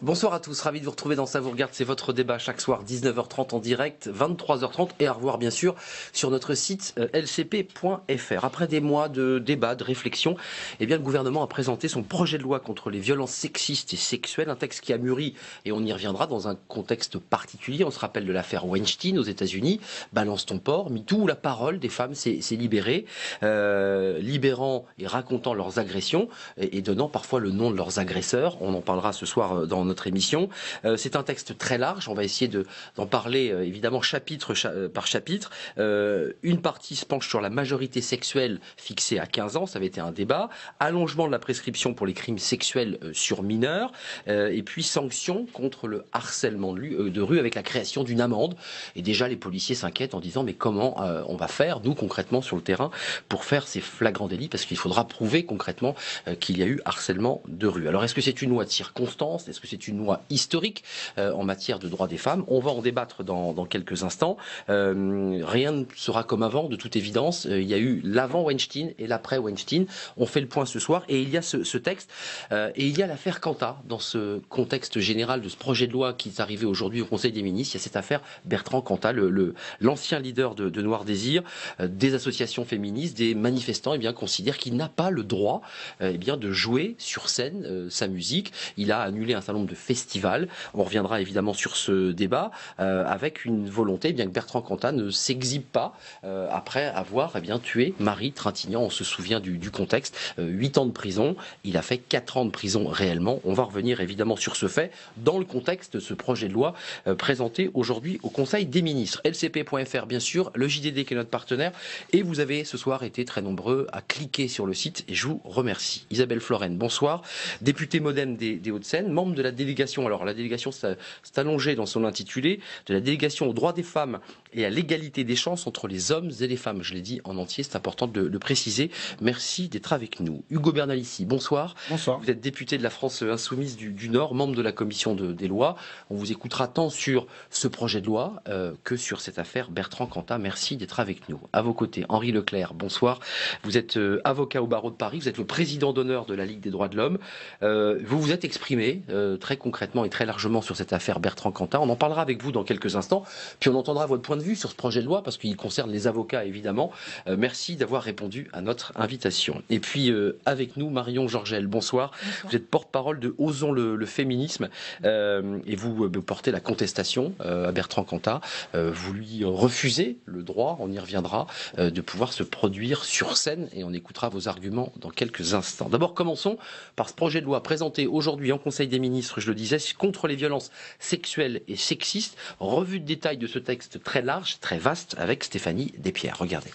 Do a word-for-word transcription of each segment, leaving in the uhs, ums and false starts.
Bonsoir à tous, ravi de vous retrouver dans Ça vous regarde, c'est votre débat chaque soir dix-neuf heures trente en direct, vingt-trois heures trente et à revoir bien sûr sur notre site L C P point F R. Après des mois de débat, de réflexion, eh bien le gouvernement a présenté son projet de loi contre les violences sexistes et sexuelles, un texte qui a mûri et on y reviendra dans un contexte particulier. On se rappelle de l'affaire Weinstein aux États-Unis, balance ton porc, MeToo, où la parole des femmes s'est libérée, euh, libérant et racontant leurs agressions et, et donnant parfois le nom de leurs agresseurs. On en parlera ce soir dans notre émission. Euh, c'est un texte très large, on va essayer de, d'en parler euh, évidemment chapitre cha par chapitre. Euh, une partie se penche sur la majorité sexuelle fixée à quinze ans, ça avait été un débat, allongement de la prescription pour les crimes sexuels euh, sur mineurs, euh, et puis sanctions contre le harcèlement de, euh, de rue avec la création d'une amende. Et déjà les policiers s'inquiètent en disant mais comment euh, on va faire, nous concrètement sur le terrain, pour faire ces flagrants délits, parce qu'il faudra prouver concrètement euh, qu'il y a eu harcèlement de rue. Alors est-ce que c'est une loi de circonstance? Est-ce que c'est une loi historique euh, en matière de droits des femmes? On va en débattre dans, dans quelques instants. Euh, rien ne sera comme avant, de toute évidence. Euh, il y a eu l'avant Weinstein et l'après Weinstein. On fait le point ce soir et il y a ce, ce texte euh, et il y a l'affaire Quanta dans ce contexte général de ce projet de loi qui est arrivé aujourd'hui au Conseil des ministres. Il y a cette affaire Bertrand Quanta, le, le, l'ancien leader de, de Noir Désir, euh, des associations féministes, des manifestants eh bien, considèrent qu'il n'a pas le droit euh, eh bien, de jouer sur scène euh, sa musique. Il a annulé un certain nombre de festivals. On reviendra évidemment sur ce débat euh, avec une volonté eh bien que Bertrand Quanta ne s'exhibe pas euh, après avoir eh bien tué Marie Trintignant. On se souvient du, du contexte. Euh, huit ans de prison. Il a fait quatre ans de prison réellement. On va revenir évidemment sur ce fait dans le contexte de ce projet de loi euh, présenté aujourd'hui au Conseil des ministres. L C P point F R bien sûr, le J D D qui est notre partenaire et vous avez ce soir été très nombreux à cliquer sur le site et je vous remercie. Isabelle Florennes, bonsoir. Députée modem des, des Hauts-de-Seine, membre de la délégation, alors la délégation s'est allongée dans son intitulé, de la délégation aux droits des femmes et à l'égalité des chances entre les hommes et les femmes. Je l'ai dit en entier, c'est important de le préciser. Merci d'être avec nous. Hugo Bernalici, bonsoir. Bonsoir. Vous êtes député de la France Insoumise du, du Nord, membre de la commission de, des lois. On vous écoutera tant sur ce projet de loi euh, que sur cette affaire Bertrand Quanta. Merci d'être avec nous. À vos côtés, Henri Leclerc, bonsoir. Vous êtes euh, avocat au barreau de Paris, vous êtes le président d'honneur de la Ligue des droits de l'homme. Euh, vous vous êtes exprimé euh, très concrètement et très largement sur cette affaire Bertrand Quanta. On en parlera avec vous dans quelques instants, puis on entendra votre point de vue sur ce projet de loi parce qu'il concerne les avocats évidemment. Euh, merci d'avoir répondu à notre invitation. Et puis euh, avec nous Marion Georgel, bonsoir. Bonsoir. Vous êtes porte-parole de Osons le, le féminisme euh, et vous euh, portez la contestation euh, à Bertrand Quanta. Euh, vous lui refusez le droit, on y reviendra, euh, de pouvoir se produire sur scène et on écoutera vos arguments dans quelques instants. D'abord commençons par ce projet de loi présenté aujourd'hui en Conseil des ministres, je le disais, contre les violences sexuelles et sexistes. Revue de détail de ce texte très large, très vaste, avec Stéphanie Despierres. Regardez.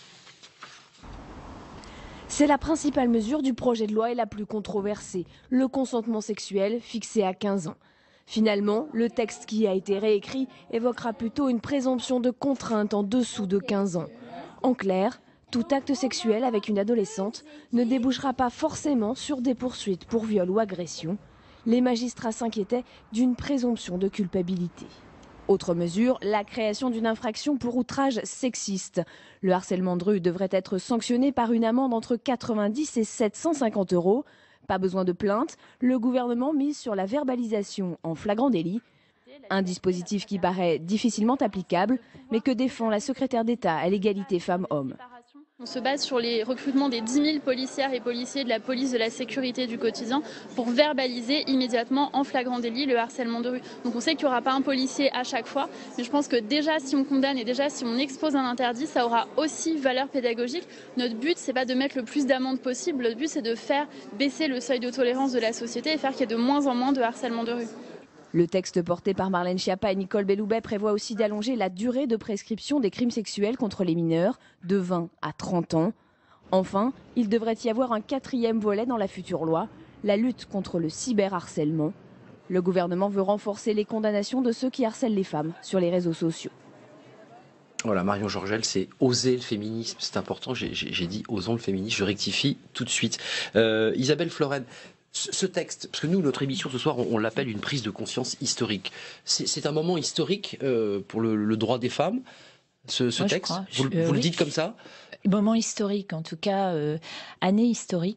C'est la principale mesure du projet de loi et la plus controversée, le consentement sexuel fixé à quinze ans. Finalement, le texte qui a été réécrit évoquera plutôt une présomption de contrainte en dessous de quinze ans. En clair, tout acte sexuel avec une adolescente ne débouchera pas forcément sur des poursuites pour viol ou agression. Les magistrats s'inquiétaient d'une présomption de culpabilité. Autre mesure, la création d'une infraction pour outrage sexiste. Le harcèlement de rue devrait être sanctionné par une amende entre quatre-vingt-dix et sept cent cinquante euros. Pas besoin de plainte, le gouvernement mise sur la verbalisation en flagrant délit. Un dispositif qui paraît difficilement applicable, mais que défend la secrétaire d'État à l'égalité femmes-hommes. On se base sur les recrutements des dix mille policières et policiers de la police de la sécurité du quotidien pour verbaliser immédiatement en flagrant délit le harcèlement de rue. Donc on sait qu'il n'y aura pas un policier à chaque fois, mais je pense que déjà si on condamne et déjà si on expose un interdit, ça aura aussi valeur pédagogique. Notre but, c'est pas de mettre le plus d'amendes possible, le but c'est de faire baisser le seuil de tolérance de la société et faire qu'il y ait de moins en moins de harcèlement de rue. Le texte porté par Marlène Schiappa et Nicole Belloubet prévoit aussi d'allonger la durée de prescription des crimes sexuels contre les mineurs de vingt à trente ans. Enfin, il devrait y avoir un quatrième volet dans la future loi, la lutte contre le cyberharcèlement. Le gouvernement veut renforcer les condamnations de ceux qui harcèlent les femmes sur les réseaux sociaux. Voilà, Marion Georgel, c'est oser le féminisme, c'est important, j'ai dit osons le féminisme, je rectifie tout de suite. Euh, Isabelle Florennes, ce texte, parce que nous, notre émission ce soir, on, on l'appelle une prise de conscience historique. C'est un moment historique euh, pour le, le droit des femmes, ce, ce texte. Vous, je, euh, vous oui. le dites comme ça? Moment historique, en tout cas, euh, année historique.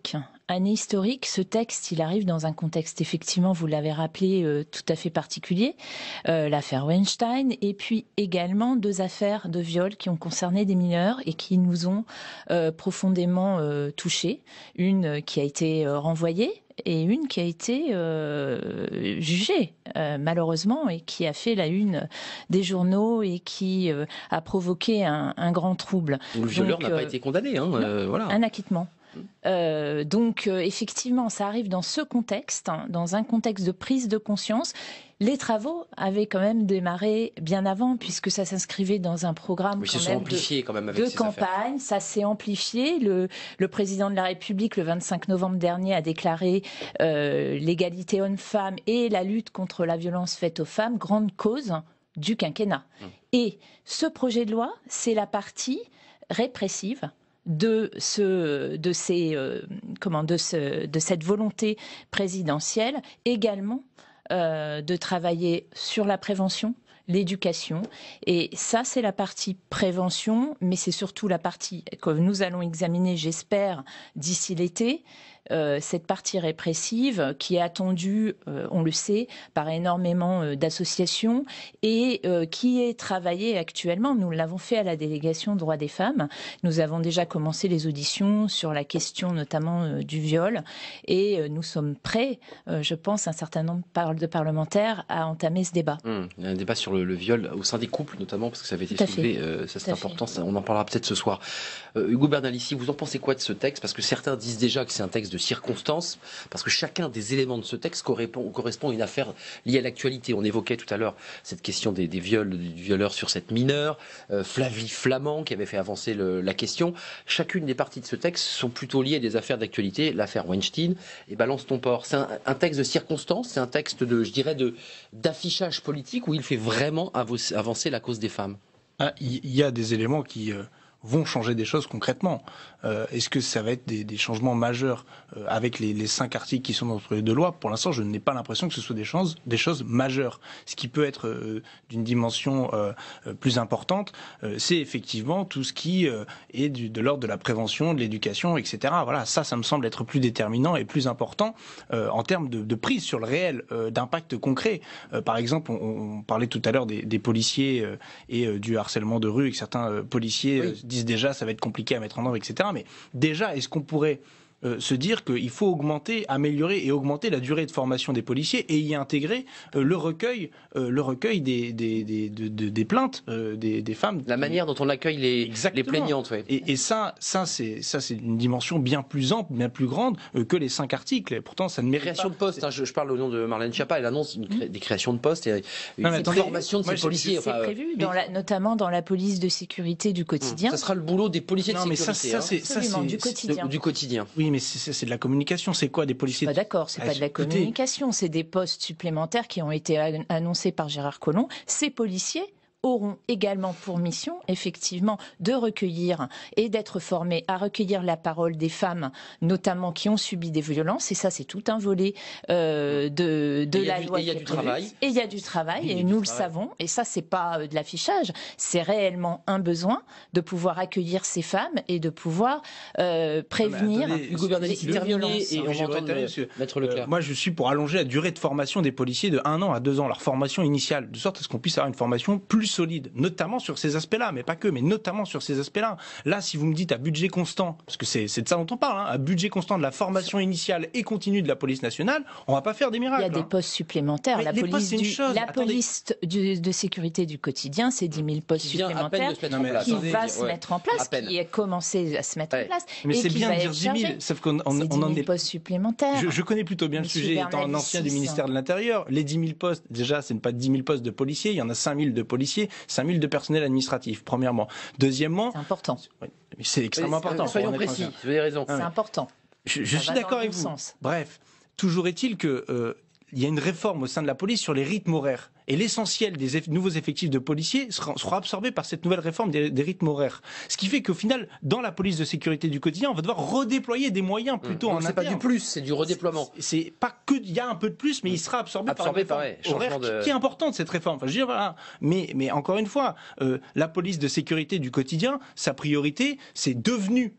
année historique. Ce texte, il arrive dans un contexte, effectivement, vous l'avez rappelé, euh, tout à fait particulier, euh, l'affaire Weinstein, et puis également deux affaires de viol qui ont concerné des mineurs et qui nous ont euh, profondément euh, touchés. Une qui a été euh, renvoyée, et une qui a été euh, jugée, euh, malheureusement, et qui a fait la une des journaux et qui euh, a provoqué un, un grand trouble. Le violeur n'a euh, pas été condamné, hein, euh, voilà. Un acquittement. Euh, donc euh, effectivement, ça arrive dans ce contexte, hein, dans un contexte de prise de conscience. Les travaux avaient quand même démarré bien avant, puisque ça s'inscrivait dans un programme oui, quand se même sont amplifiés de, quand même avec de ces campagne. affaires. Ça s'est amplifié. Le, le président de la République, le vingt-cinq novembre dernier, a déclaré euh, l'égalité homme-femme et la lutte contre la violence faite aux femmes grande cause du quinquennat. Mmh. Et ce projet de loi, c'est la partie répressive de ce, de ces, euh, comment, de ce, de cette volonté présidentielle, également euh, de travailler sur la prévention, l'éducation. Et ça, c'est la partie prévention, mais c'est surtout la partie que nous allons examiner, j'espère, d'ici l'été. Euh, cette partie répressive qui est attendue, euh, on le sait, par énormément euh, d'associations et euh, qui est travaillée actuellement. Nous l'avons fait à la délégation droits des femmes. Nous avons déjà commencé les auditions sur la question notamment euh, du viol et euh, nous sommes prêts, euh, je pense, un certain nombre de parlementaires à entamer ce débat. Mmh, il y a un débat sur le, le viol au sein des couples notamment, parce que ça avait été soulevé, euh, ça c'est important, ça, on en parlera peut-être ce soir. Euh, Hugo Bernalicis, vous en pensez quoi de ce texte? Parce que certains disent déjà que c'est un texte de circonstances, parce que chacun des éléments de ce texte correspond, correspond à une affaire liée à l'actualité. On évoquait tout à l'heure cette question des, des viols, du violeur sur cette mineure, euh, Flavie Flament qui avait fait avancer le, la question. Chacune des parties de ce texte sont plutôt liées à des affaires d'actualité, l'affaire Weinstein et Balance ton port. C'est un, un texte de circonstances, c'est un texte de, je dirais, de, d'affichage politique où il fait vraiment avancer la cause des femmes. Ah, il y a des éléments qui euh, vont changer des choses concrètement. Euh, est-ce que ça va être des, des changements majeurs euh, avec les, les cinq articles qui sont dans le projet de loi? Pour l'instant, je n'ai pas l'impression que ce soit des choses, des choses majeures. Ce qui peut être euh, d'une dimension euh, plus importante, euh, c'est effectivement tout ce qui euh, est du, de l'ordre de la prévention, de l'éducation, et cetera. Voilà, ça, ça me semble être plus déterminant et plus important euh, en termes de, de prise sur le réel, euh, d'impact concret. Euh, par exemple, on, on parlait tout à l'heure des, des policiers euh, et euh, du harcèlement de rue, et que certains euh, policiers oui. euh, disent déjà ça va être compliqué à mettre en œuvre, et cetera. Mais déjà, est-ce qu'on pourrait euh, se dire qu'il faut augmenter, améliorer et augmenter la durée de formation des policiers et y intégrer euh, le recueil, euh, le recueil des, des, des, des, des, des plaintes euh, des, des femmes. La manière dont on accueille les, les plaignantes. Ouais. Et, et ça, ça c'est ça c'est une dimension bien plus ample, bien plus grande euh, que les cinq articles. Et pourtant, ça ne mérite création pas. de postes. Hein, je, je parle au nom de Marlène Schiappa. Elle annonce une cré... des créations de postes et une non, attendez, formation de ces policiers. C'est enfin, prévu, euh, dans la, notamment dans la police de sécurité du quotidien. Ça sera le boulot des policiers non, de mais sécurité. Ça, ça, c'est, ça, c'est du quotidien. Du quotidien. Oui, mais c'est, c'est de la communication. C'est quoi des policiers? Pas d'accord, c'est ah, pas de la communication. C'est des postes supplémentaires qui ont été annoncés par Gérard Collomb. Ces policiers auront également pour mission, effectivement, de recueillir et d'être formés à recueillir la parole des femmes, notamment qui ont subi des violences. Et ça, c'est tout un volet euh, de, de la du, loi. Et il y a du travail. Et il y a du travail, et nous le savons. Et ça, c'est pas euh, de l'affichage. C'est réellement un besoin de pouvoir accueillir ces femmes et de pouvoir euh, prévenir attendez, Hugo Bernalicis, terminer et on va entendre Maître Leclerc. Euh, moi, je suis pour allonger la durée de formation des policiers de un an à deux ans, leur formation initiale, de sorte à ce qu'on puisse avoir une formation plus solide, notamment sur ces aspects-là, mais pas que, mais notamment sur ces aspects-là. Là, si vous me dites à budget constant, parce que c'est, c'est de ça dont on parle, hein, à budget constant de la formation initiale et continue de la police nationale, on va pas faire des miracles. Il y a hein. des postes supplémentaires. Mais la police, postes, du, chose. la Attendez. police du, de sécurité du quotidien, c'est dix mille postes supplémentaires qui attendez, va ouais. se mettre en place, qui a commencé à se mettre ouais. en place. Mais et c'est qui bien va de dire être dix mille, sauf qu'on on, c'est on en dix mille est. postes supplémentaires. Je, je connais plutôt bien Monsieur le sujet, étant un ancien du ministère de l'Intérieur. Les dix mille postes, déjà, ce n'est pas dix mille postes de policiers, il y en a cinq mille de policiers, cinq mille de personnel administratif, premièrement. Deuxièmement. C'est important. Oui, c'est extrêmement c'est, important. Soyons précis, vous avez raison. C'est important. Je, je suis d'accord avec vous. Sens. Bref, toujours est-il que. Euh, il y a une réforme au sein de la police sur les rythmes horaires. Et l'essentiel des eff- nouveaux effectifs de policiers sera, sera absorbé par cette nouvelle réforme des, des rythmes horaires. Ce qui fait qu'au final, dans la police de sécurité du quotidien, on va devoir redéployer des moyens plutôt mmh. en c'est interne. C'est pas du plus, c'est du redéploiement. C'est, c'est pas que, il y a un peu de plus, mais il sera absorbé, absorbé par une réforme horaire de... qui, qui est importante, cette réforme. Enfin, je veux dire, voilà. Mais, mais encore une fois, euh, la police de sécurité du quotidien, sa priorité, c'est devenu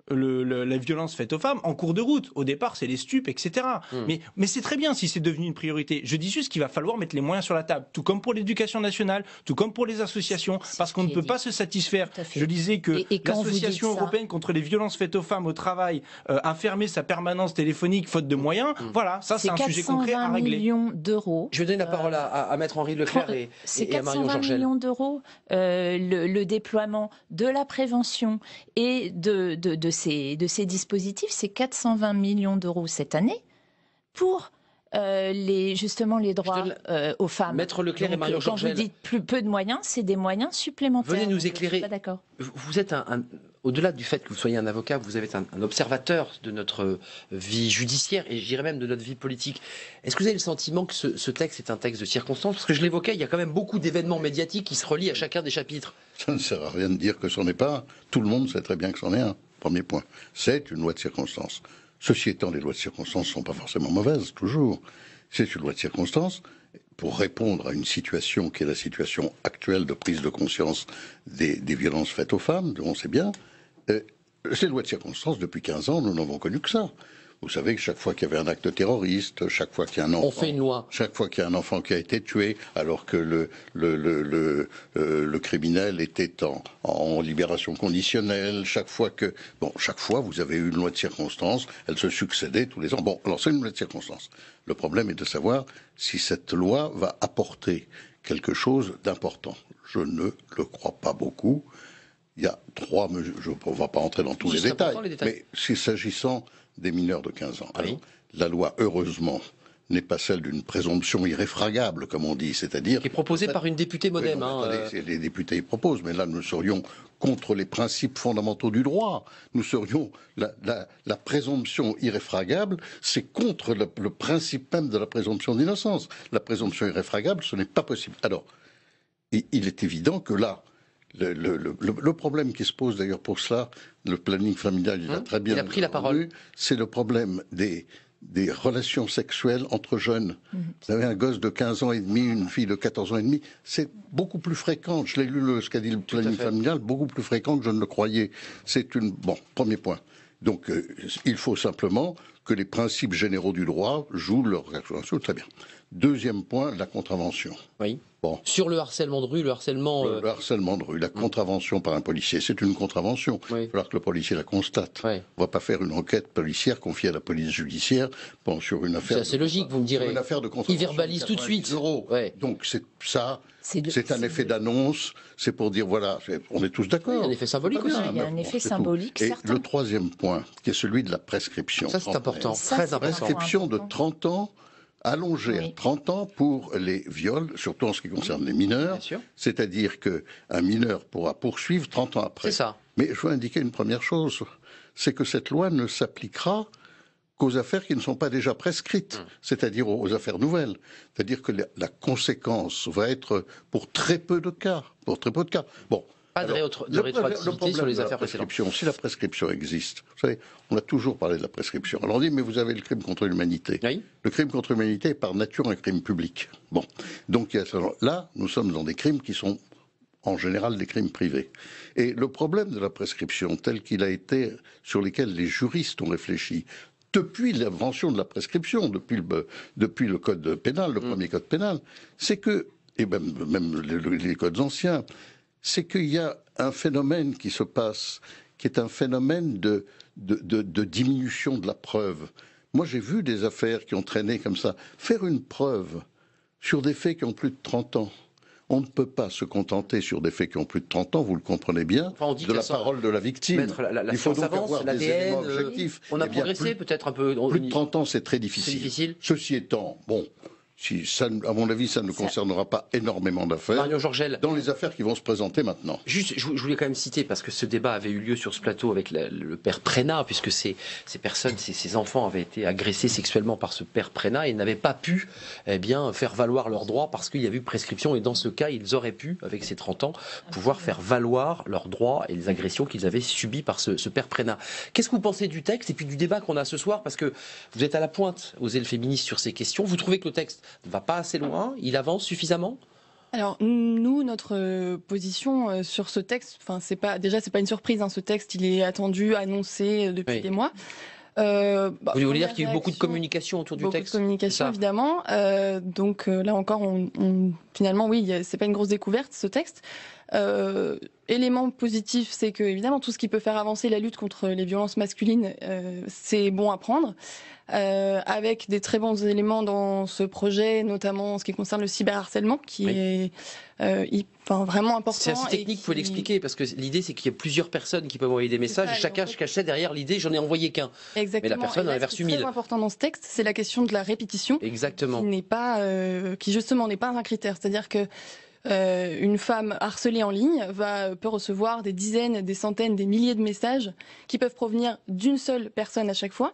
le, le, la violence faite aux femmes en cours de route. Au départ, c'est les stupes, et cetera. Mmh. Mais, mais c'est très bien si c'est devenu une priorité. Je dis juste qu'il va falloir mettre les moyens sur la table, tout comme pour l'éducation nationale, tout comme pour les associations, parce qu'on ne peut dit. pas se satisfaire. Je disais que l'association européenne contre les violences faites aux femmes au travail euh, a fermé sa permanence téléphonique faute de moyens. Mmh. Voilà, ça c'est un sujet concret à régler. millions d'euros. Je vais donner la parole à, à Maître Henri Leclerc et, et à Marion Georgel. C'est quatre cent vingt millions d'euros euh, le, le déploiement de la prévention et de, de, de, ces, de ces dispositifs, c'est quatre cent vingt millions d'euros cette année pour euh, les, justement les droits la... euh, aux femmes. Maître Leclerc. Donc, et Marion Georgel. Quand vous dites plus, peu de moyens, c'est des moyens supplémentaires. Venez nous éclairer. Je suis pas d'accord. Vous êtes un, un au-delà du fait que vous soyez un avocat, vous avez un, un observateur de notre vie judiciaire et je dirais même de notre vie politique. Est-ce que vous avez le sentiment que ce, ce texte est un texte de circonstance? Parce que je l'évoquais, il y a quand même beaucoup d'événements médiatiques qui se relient à chacun des chapitres. Ça ne sert à rien de dire que c'en est pas. Tout le monde sait très bien que c'en est un. Premier point. C'est une loi de circonstance. Ceci étant, les lois de circonstance ne sont pas forcément mauvaises, toujours. C'est une loi de circonstance pour répondre à une situation qui est la situation actuelle de prise de conscience des, des violences faites aux femmes, on sait bien. Euh, ces lois de circonstance, depuis quinze ans, nous n'avons connu que ça. Vous savez que chaque fois qu'il y avait un acte terroriste, chaque fois qu'il y a un enfant, on fait une loi. Chaque fois qu'il y a un enfant qui a été tué, alors que le le le le, euh, le criminel était en, en libération conditionnelle, chaque fois que bon, chaque fois vous avez eu une loi de circonstance, elle se succédait tous les ans. Bon, alors c'est une loi de circonstance. Le problème est de savoir si cette loi va apporter quelque chose d'important. Je ne le crois pas beaucoup. Il y a trois mesures. Je ne vais pas entrer dans tous les détails, les détails, mais si s'agissant des mineurs de quinze ans. Oui. Alors, la loi, heureusement, n'est pas celle d'une présomption irréfragable, comme on dit, c'est-à-dire... Qui est proposée par une députée modem. Oui, non, hein, attendez, euh... les députés y proposent, mais là, nous serions contre les principes fondamentaux du droit. Nous serions... La, la, la présomption irréfragable, c'est contre le, le principe même de la présomption d'innocence. La présomption irréfragable, ce n'est pas possible. Alors, il, il est évident que là, Le, le, le, le problème qui se pose d'ailleurs pour cela, le planning familial, il a très bien il a pris la parole. C'est le problème des, des relations sexuelles entre jeunes. Mmh. Vous avez un gosse de quinze ans et demi, une fille de quatorze ans et demi, c'est beaucoup plus fréquent. Je l'ai lu, le, ce qu'a dit le planning familial, beaucoup plus fréquent que je ne le croyais. C'est une... Bon, premier point. Donc, euh, il faut simplement que les principes généraux du droit jouent leur action. Très bien. Deuxième point, la contravention. Oui. Bon. Sur le harcèlement de rue, le harcèlement... Le, euh... le harcèlement de rue, la contravention par un policier, c'est une contravention. Oui. Il va falloir que le policier la constate. Oui. On ne va pas faire une enquête policière confiée à la police judiciaire bon, sur une affaire... C'est assez logique, vous me direz. Une affaire de contravention. Il verbalise tout de suite. Ouais. Donc c'est ça, c'est, de... c'est un effet de... d'annonce, c'est pour dire, voilà, c'est... on est tous d'accord. Oui, il y a un effet symbolique aussi. Il y a un effet symbolique, Et le troisième point, qui est celui de la prescription. Ça, c'est important, ça, très c'est important. Prescription de trente ans... allongé oui. à trente ans pour les viols, surtout en ce qui concerne les mineurs. C'est-à-dire qu'un mineur pourra poursuivre trente ans après. C'est ça. Mais je veux indiquer une première chose, c'est que cette loi ne s'appliquera qu'aux affaires qui ne sont pas déjà prescrites, mmh. c'est-à-dire aux affaires nouvelles. C'est-à-dire que la, la conséquence va être pour très peu de cas. Pour très peu de cas. Bon. Pas de, Alors, de rétroactivité sur les affaires précédentes. Si la prescription existe, vous savez, on a toujours parlé de la prescription. Alors on dit, mais vous avez le crime contre l'humanité. Oui. Le crime contre l'humanité est par nature un crime public. Bon, donc là, nous sommes dans des crimes qui sont en général des crimes privés. Et le problème de la prescription, tel qu'il a été, sur lesquels les juristes ont réfléchi, depuis l'invention de la prescription, depuis le, depuis le code pénal, le mmh. premier code pénal, c'est que, et même, même les, les codes anciens, c'est qu'il y a un phénomène qui se passe, qui est un phénomène de, de, de, de diminution de la preuve. Moi, j'ai vu des affaires qui ont traîné comme ça. Faire une preuve sur des faits qui ont plus de trente ans, on ne peut pas se contenter sur des faits qui ont plus de trente ans, vous le comprenez bien, enfin, on dit de la parole de la victime. Maître, la, la Il faut donc avance, avoir des éléments objectifs. On a eh bien, progressé plus, peut-être un peu... On... Plus de trente ans, c'est très difficile. C'est difficile. Ceci étant, bon... Si ça, à mon avis, ça ne ça... concernera pas énormément d'affaires. Marion Georgel. Dans les affaires qui vont se présenter maintenant. Juste, je voulais quand même citer, parce que ce débat avait eu lieu sur ce plateau avec la, le père Prénat, puisque ces, ces personnes, ces, ces enfants avaient été agressés sexuellement par ce père Prénat et n'avaient pas pu eh bien, faire valoir leurs droits parce qu'il y a eu prescription. Et dans ce cas, ils auraient pu, avec ces trente ans, pouvoir faire valoir leurs droits et les agressions qu'ils avaient subies par ce, ce père Prénat. Qu'est-ce que vous pensez du texte et puis du débat qu'on a ce soir? Parce que vous êtes à la pointe, Osez le féministe, sur ces questions. Vous trouvez que le texte ne va pas assez loin? Il avance suffisamment? Alors nous, notre euh, position euh, sur ce texte, enfin c'est pas déjà c'est pas une surprise. Hein, ce texte, il est attendu, annoncé euh, depuis Oui. des mois. Euh, bah, Vous voulez dire première qu'il y a eu beaucoup de réaction, communication autour du beaucoup texte? de communication ça évidemment. Euh, donc euh, là encore, on, on, finalement oui, y a- c'est pas une grosse découverte ce texte. Euh, élément positif, c'est que évidemment tout ce qui peut faire avancer la lutte contre les violences masculines, euh, c'est bon à prendre. Euh, avec des très bons éléments dans ce projet, notamment en ce qui concerne le cyberharcèlement, qui Oui. est euh, hy- enfin, vraiment important. C'est assez et technique, qui- il faut l'expliquer, parce que l'idée c'est qu'il y a plusieurs personnes qui peuvent envoyer des messages, ça, et et chacun en fait- se cachait derrière l'idée, j'en ai envoyé qu'un. Exactement. Mais la personne Et là, en avait ce reçu qui est mille. très important dans ce texte, c'est la question de la répétition, Exactement. qui n'est pas, euh, qui justement n'est pas un critère. C'est-à-dire que euh, une femme harcelée en ligne va peut recevoir des dizaines, des centaines, des milliers de messages qui peuvent provenir d'une seule personne à chaque fois.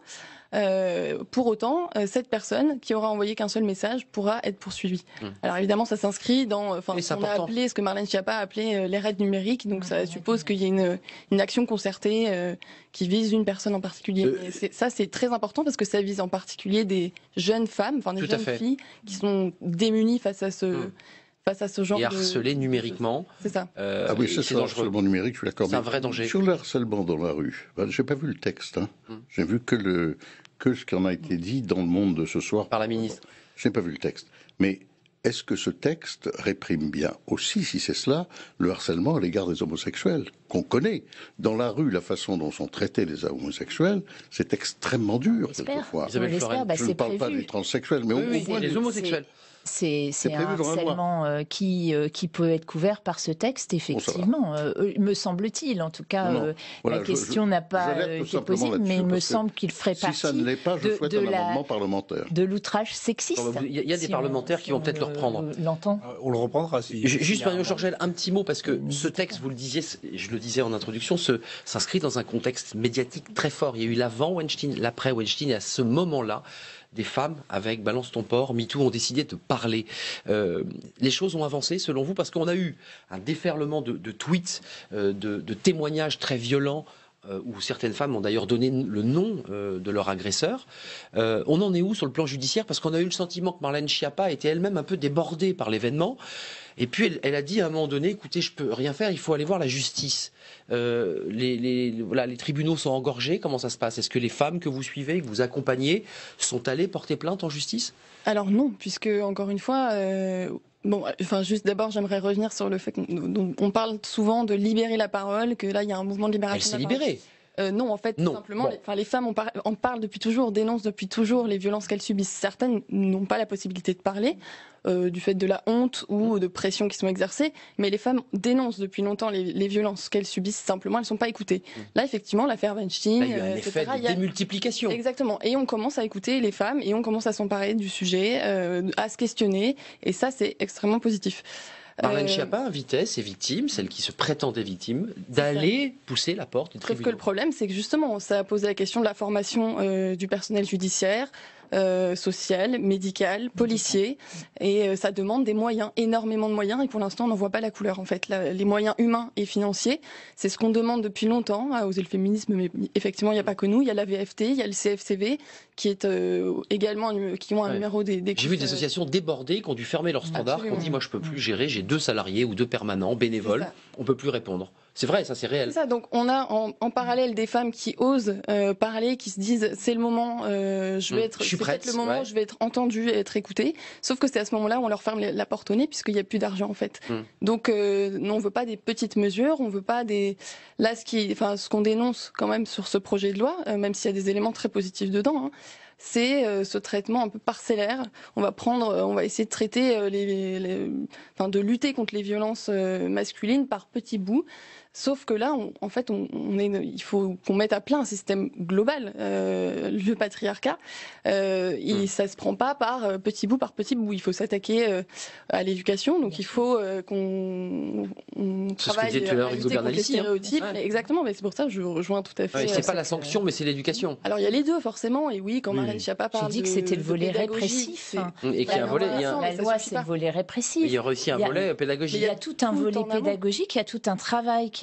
Euh, pour autant, euh, cette personne qui aura envoyé qu'un seul message pourra être poursuivie. Mmh. Alors évidemment, ça s'inscrit dans, enfin, Et ce c'est qu'on a important. appelé, ce que Marlène Schiappa a appelé euh, les raids numériques. Donc Mmh, ça les suppose raids qu'il y ait une, une action concertée euh, qui vise une personne en particulier. Euh, Et c'est- ça, c'est très important parce que ça vise en particulier des jeunes femmes, enfin des Tout à jeunes fait. filles qui sont démunies face à ce, Mmh. face à ce genre Et de harcelées numériquement. C'est ça. euh, Ah oui, et c'est c'est ça, dangereux. harcèlement numérique, je suis d'accord. C'est un Mais vrai danger. Sur le harcèlement dans la rue, ben, j'ai pas vu le texte. Hein. Hmm. J'ai vu que, le, que ce qui en a été dit dans le Monde de ce soir. Par la ministre. Je n'ai pas vu le texte. Mais est-ce que ce texte réprime bien aussi, si c'est cela, le harcèlement à l'égard des homosexuels, qu'on connaît? Dans la rue, la façon dont sont traités les homosexuels, c'est extrêmement dur, J'espère. quelquefois. Isabelle On l'espère, Floren. bah, Je ne c'est parle pas prévu. des transsexuels, mais Oui, au, oui, au moins les des- homosexuels. C'est c'est un prévu dans la loi. harcèlement euh, qui, euh, qui peut être couvert par ce texte, effectivement, euh, euh, me semble-t-il. En tout cas, Non, non. euh, Voilà, la je- question je- n'a pas j'alerte euh, été simplement posée, là-dessus, mais il me parce que semble qu'il ferait Si partie ça ne l'est pas, je de- souhaite de un la- amendement parlementaire. de l'outrage sexiste. Bon, bah, vous- il y a- il y a des si parlementaires on- qui vont si peut-être on le reprendre. l'entend. Euh, On le reprendra si. Ju- Juste s'il y a Mario un- Georgel, un petit mot, parce que N'hésitez ce texte, pas. vous le disiez, je le disais en introduction, se- s'inscrit dans un contexte médiatique très fort. Il y a eu l'avant Weinstein, l'après Weinstein, et à ce moment-là, des femmes avec Balance ton port, MeToo ont décidé de parler. Euh, les choses ont avancé selon vous parce qu'on a eu un déferlement de, de tweets, euh, de, de témoignages très violents euh, où certaines femmes ont d'ailleurs donné le nom euh, de leur agresseur. Euh, on en est où sur le plan judiciaire? Parce qu'on a eu le sentiment que Marlène Schiappa était elle-même un peu débordée par l'événement. Et puis elle, elle a dit à un moment donné, écoutez, je peux rien faire, il faut aller voir la justice. Euh, les, les, voilà, les tribunaux sont engorgés, comment ça se passe? Est-ce que les femmes que vous suivez, que vous accompagnez, sont allées porter plainte en justice? Alors non, puisque encore une fois, euh, bon, enfin juste d'abord, j'aimerais revenir sur le fait qu'on on parle souvent de libérer la parole, que là il y a un mouvement de Elle libération. s'est de la parole. libérée. Euh, non, en fait, tout Non, simplement, bon. les, enfin, les femmes en, par- en parlent depuis toujours, dénoncent depuis toujours les violences qu'elles subissent. Certaines n'ont pas la possibilité de parler euh, du fait de la honte ou de pressions qui sont exercées, mais les femmes dénoncent depuis longtemps les, les violences qu'elles subissent. Simplement, elles ne sont pas écoutées. Là, effectivement, l'affaire Weinstein, Là, il y a eu un euh, effet et cetera, de il y a- démultiplication. Exactement. Et on commence à écouter les femmes et on commence à s'emparer du sujet, euh, à se questionner. Et ça, c'est extrêmement positif. Marlène Euh, Schiappa invitait ses victimes, celles qui se prétendaient victimes, d'aller pousser la porte du Sauf que tribunal. le problème, c'est que justement, ça a posé la question de la formation euh, du personnel judiciaire, euh, social, médical, policier, et euh, ça demande des moyens, énormément de moyens, et pour l'instant, on n'en voit pas la couleur. En fait, La- les moyens humains et financiers, c'est ce qu'on demande depuis longtemps à Oser le féminisme, mais effectivement, il n'y a pas que nous. Il y a la V F T, il y a le C F C V, qui est euh, également un- qui ont un Ouais. numéro des. des J'ai vu des euh, associations débordées qui ont dû fermer leurs standards, qui ont Absolument. dit moi je peux plus gérer, j'ai deux salariés ou deux permanents, bénévoles, ça. on peut plus répondre. C'est vrai, ça c'est réel. C'est ça, donc on a en, en parallèle des femmes qui osent euh, parler, qui se disent c'est le moment, euh, je vais Mmh, être, je suis c'est peut-être prête, le moment, ouais. je vais être entendue et être écoutée. Sauf que c'est à ce moment-là où on leur ferme la porte au nez puisqu'il n'y a plus d'argent en fait. Mmh. Donc euh, non, on veut pas des petites mesures, on veut pas des, là ce qui, enfin ce qu'on dénonce quand même sur ce projet de loi, euh, même s'il y a des éléments très positifs dedans. Hein, c'est euh, ce traitement un peu parcellaire. On va prendre, euh, on va essayer de traiter euh, les, les- enfin de lutter contre les violences euh, masculines par petits bouts. Sauf que là, on- en fait, on, on est, il faut qu'on mette à plat un système global. Euh, le patriarcat, euh, il, Mm. ça se prend pas par euh, petit bout par petit bout. Il faut s'attaquer euh, à l'éducation. Donc, il faut euh, qu'on on C'est ce que travaille disait tout à l'heure à Hugo lutter contre les Bernalici, hein. stéréotypes. Ouais. Exactement. Mais c'est pour ça que je rejoins tout à fait. Ouais, euh, c'est pas cette- la sanction, mais c'est l'éducation. Alors, il y a les deux forcément. Et oui, quand Oui, Marlène oui. Schiappa J'ai parle dit que de- c'était le de volet pédagogie, répressif. c'est- Et qu'il y a un Bah, volet, il y a, non, un- mais La ça loi, suffit c'est le pas. volet il répressif. y a aussi un Il y a- volet Il pédagogique. y a tout un Tout volet en amont. pédagogique, il y a tout un travail qui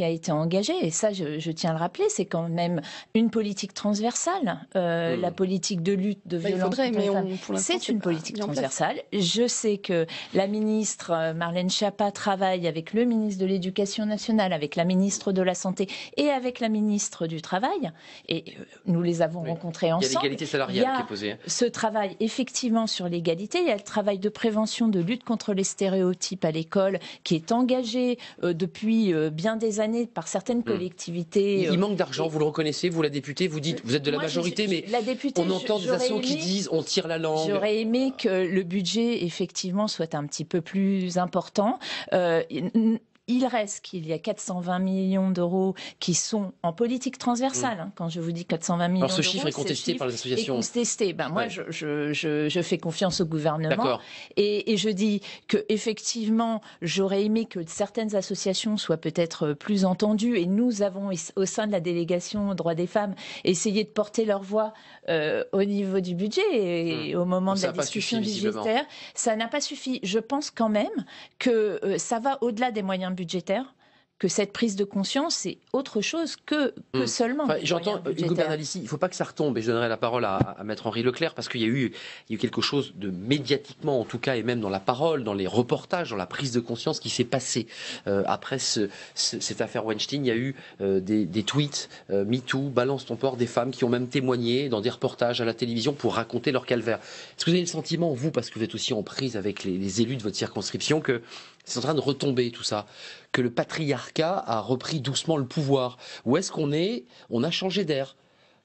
qui a été engagée, et ça je, je tiens à le rappeler, c'est quand même une politique transversale. Euh, mmh. La politique de lutte de bah, violence contre les femmes, c'est une politique transversale. Je sais que la ministre Marlène Schiappa travaille avec le ministre de l'Éducation nationale, avec la ministre de la Santé et avec la ministre du Travail, et nous les avons oui. rencontrés ensemble. Il y a l'égalité salariale qui est posée. Ce travail effectivement sur l'égalité, il y a le travail de prévention, de lutte contre les stéréotypes à l'école qui est engagé euh, depuis euh, bien des années par certaines collectivités. Il, il manque d'argent, et... vous le reconnaissez, vous la députée, vous dites, vous êtes de la Moi, majorité, je, je, mais la députée, on entend des assauts qui disent on tire la langue. J'aurais aimé que le budget effectivement soit un petit peu plus important. Euh, Il reste qu'il y a quatre cent vingt millions d'euros qui sont en politique transversale. Mmh. Quand je vous dis quatre cent vingt millions d'euros, alors ce chiffre est contesté par les associations. Est contesté. Ben moi, ouais. je, je, je, je fais confiance au gouvernement et, et je dis que effectivement, j'aurais aimé que certaines associations soient peut-être plus entendues. Et nous avons, au sein de la délégation aux droits des femmes, essayé de porter leur voix euh, au niveau du budget et, mmh. au moment ça de la discussion budgétaire. Ça n'a pas suffi. Je pense quand même que euh, ça va au-delà des moyens budgétaire, que cette prise de conscience, c'est autre chose que, que mmh. seulement. Enfin, j'entends, Hugo Bernalicis, il ne faut pas que ça retombe, et je donnerai la parole à, à Maître Henri Leclerc, parce qu'il y a eu, il y a eu quelque chose de médiatiquement, en tout cas, et même dans la parole, dans les reportages, dans la prise de conscience qui s'est passée. Euh, après ce, ce, cette affaire Weinstein, il y a eu euh, des, des tweets, euh, MeToo, Balance ton port, des femmes qui ont même témoigné dans des reportages à la télévision pour raconter leur calvaire. Est-ce que vous avez le sentiment, vous, parce que vous êtes aussi en prise avec les, les élus de votre circonscription, que c'est en train de retomber tout ça, que le patriarcat a repris doucement le pouvoir? Où est-ce qu'on est? On a changé d'air.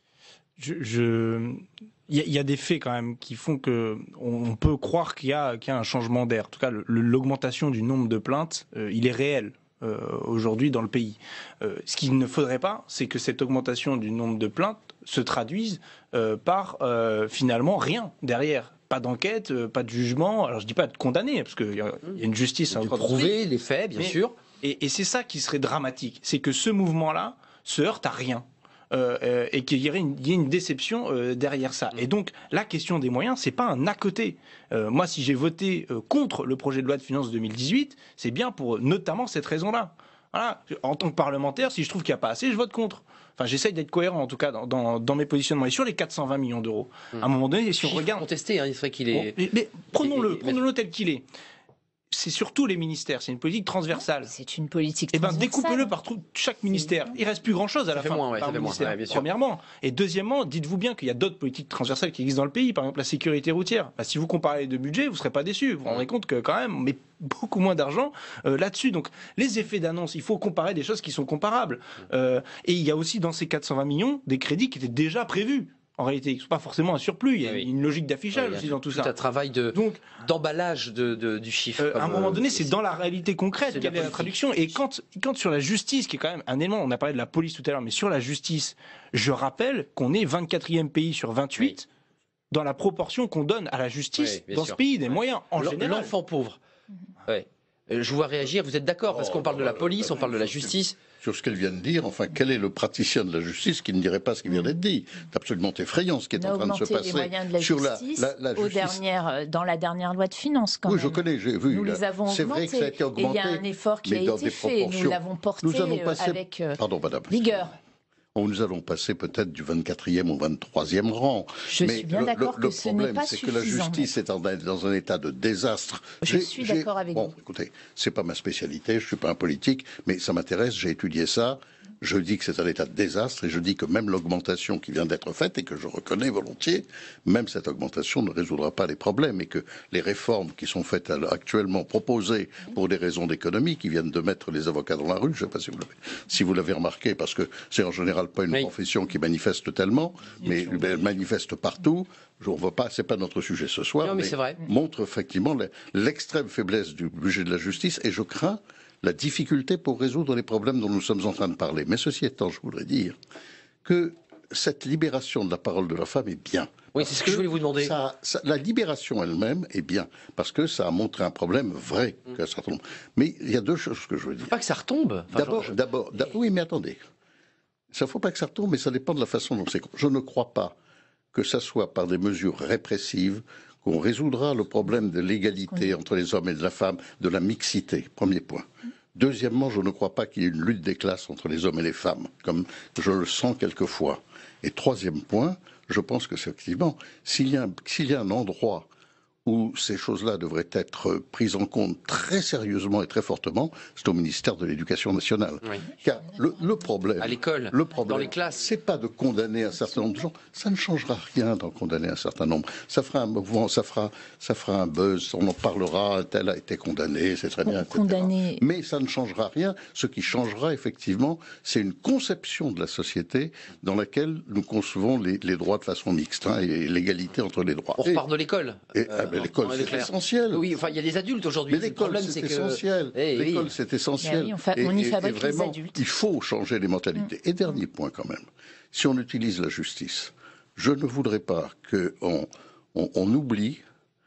Je, je... Il y, a, il y a des faits quand même qui font que on peut croire qu'il y a, qu'il y a un changement d'air. En tout cas, le, l'augmentation du nombre de plaintes, euh, il est réel euh, aujourd'hui dans le pays. Euh, ce qu'il ne faudrait pas, c'est que cette augmentation du nombre de plaintes se traduise euh, par euh, finalement rien derrière. Pas d'enquête, euh, pas de jugement. Alors je dis pas de condamner, parce qu'il y, y a une justice à prouver les faits, bien mais, sûr. Et, et c'est ça qui serait dramatique, c'est que ce mouvement-là se heurte à rien. Euh, euh, et qu'il y, y ait une déception euh, derrière ça. Et donc, la question des moyens, c'est pas un à côté. Euh, moi, si j'ai voté euh, contre le projet de loi de finances deux mille dix-huit, c'est bien pour notamment cette raison-là. Voilà. En tant que parlementaire, si je trouve qu'il n'y a pas assez, je vote contre. Enfin, j'essaye d'être cohérent, en tout cas, dans, dans, dans mes positionnements. Et sur les quatre cent vingt millions d'euros, mmh. à un moment donné, si on regarde... contesté, hein, il serait qu'il est... Bon, mais, mais prenons-le, prenons-le tel qu'il est. C'est surtout les ministères, c'est une politique transversale. C'est une politique transversale. Eh bien, découpez-le par tout, chaque ministère. Il ne reste plus grand-chose à la fin. Moins, ouais, par ça ministère, moins, ouais, bien sûr. Premièrement. Et deuxièmement, dites-vous bien qu'il y a d'autres politiques transversales qui existent dans le pays. Par exemple, la sécurité routière. Bah, si vous comparez les deux budgets, vous ne serez pas déçus. Vous vous rendrez compte que quand même, on met beaucoup moins d'argent euh, là-dessus. Donc, les effets d'annonce, il faut comparer des choses qui sont comparables. Euh, et il y a aussi dans ces quatre cent vingt millions des crédits qui étaient déjà prévus. En réalité, ce n'est pas forcément un surplus, il y a oui. une logique d'affichage oui, aussi dans tout, tout ça. C'est un travail de, Donc, d'emballage de, de, du chiffre. Euh, à un moment donné, c'est dans la réalité concrète quelle est la traduction. Et quand, quand sur la justice, qui est quand même un élément, on a parlé de la police tout à l'heure, mais sur la justice, je rappelle qu'on est vingt-quatrième pays sur vingt-huit oui. dans la proportion qu'on donne à la justice oui, dans sûr. ce pays, des moyens en L- général. L'enfant pauvre. Ouais. Je vous vois réagir, vous êtes d'accord, parce qu'on parle de la police, on parle de la justice. Sur ce qu'elle vient de dire, enfin, quel est le praticien de la justice qui ne dirait pas ce qui vient d'être dit? C'est absolument effrayant ce qui est en train de se passer. Les moyens de la sur justice, la, la, la justice. Aux dernières, dans la dernière loi de finances, quand oui, même. Oui, je connais, j'ai vu. Nous les avons augmentés. C'est vrai que ça a été augmenté. Et il y a un effort qui a été fait, nous l'avons porté nous allons passer, avec euh, pardon, madame, vigueur. Nous allons passer peut-être du vingt-quatrième au vingt-troisième rang. Je mais suis bien le, d'accord le, que le ce n'est pas suffisant. Le problème, c'est suffisant. que la justice est en, dans un état de désastre. Je j'ai, suis d'accord avec bon, vous. Écoutez, c'est pas ma spécialité, je ne suis pas un politique, mais ça m'intéresse, j'ai étudié ça. Je dis que c'est un état de désastre et je dis que même l'augmentation qui vient d'être faite et que je reconnais volontiers, même cette augmentation ne résoudra pas les problèmes et que les réformes qui sont faites actuellement proposées pour des raisons d'économie qui viennent de mettre les avocats dans la rue, je ne sais pas si vous l'avez, si vous l'avez remarqué parce que c'est en général pas une oui. profession qui manifeste tellement, mais elle manifeste partout. Je ne veux pas, c'est pas notre sujet ce soir, non, mais, mais c'est vrai. montre effectivement l'extrême faiblesse du budget de la justice et je crains la difficulté pour résoudre les problèmes dont nous sommes en train de parler. Mais ceci étant, je voudrais dire que cette libération de la parole de la femme est bien. Oui, c'est ce que, que je voulais vous demander. Ça, ça, la libération elle-même est bien, parce que ça a montré un problème vrai mmh. qu'un certain nombre. Mais il y a deux choses que je veux dire. Faut pas que ça retombe. Enfin, d'abord, je... d'abord, d'abord, oui, mais attendez. Ça ne faut pas que ça retombe, mais ça dépend de la façon dont c'est. Je ne crois pas que ça soit par des mesures répressives qu'on résoudra le problème de l'égalité entre les hommes et la femme, de la mixité. Premier point. Deuxièmement, je ne crois pas qu'il y ait une lutte des classes entre les hommes et les femmes, comme je le sens quelquefois. Et troisième point, je pense que c'est effectivement, s'il y a, s'il y a un endroit où ces choses-là devraient être prises en compte très sérieusement et très fortement, c'est au ministère de l'Éducation nationale. Oui. Car le, le problème, à l'école, le problème, dans les classes, c'est pas de condamner un certain nombre de gens. Ça ne changera rien d'en condamner un certain nombre. Ça fera un mouvement, ça fera, ça fera un buzz. On en parlera. Tel a été condamné, c'est très bien. Condamné. Mais ça ne changera rien. Ce qui changera effectivement, c'est une conception de la société dans laquelle nous concevons les, les droits de façon mixte hein, et l'égalité entre les droits. On repart de l'école. Et, euh, ah, l'école, c'est essentiel. Oui, enfin, il y a des adultes aujourd'hui. Mais l'école, c'est essentiel. Que... Eh, l'école, oui. c'est essentiel. Oui, on, fa... on y fabrique et, et vraiment, les adultes. Il faut changer les mentalités. Mmh. Et dernier point quand même, si on utilise la justice, je ne voudrais pas qu'on on, on oublie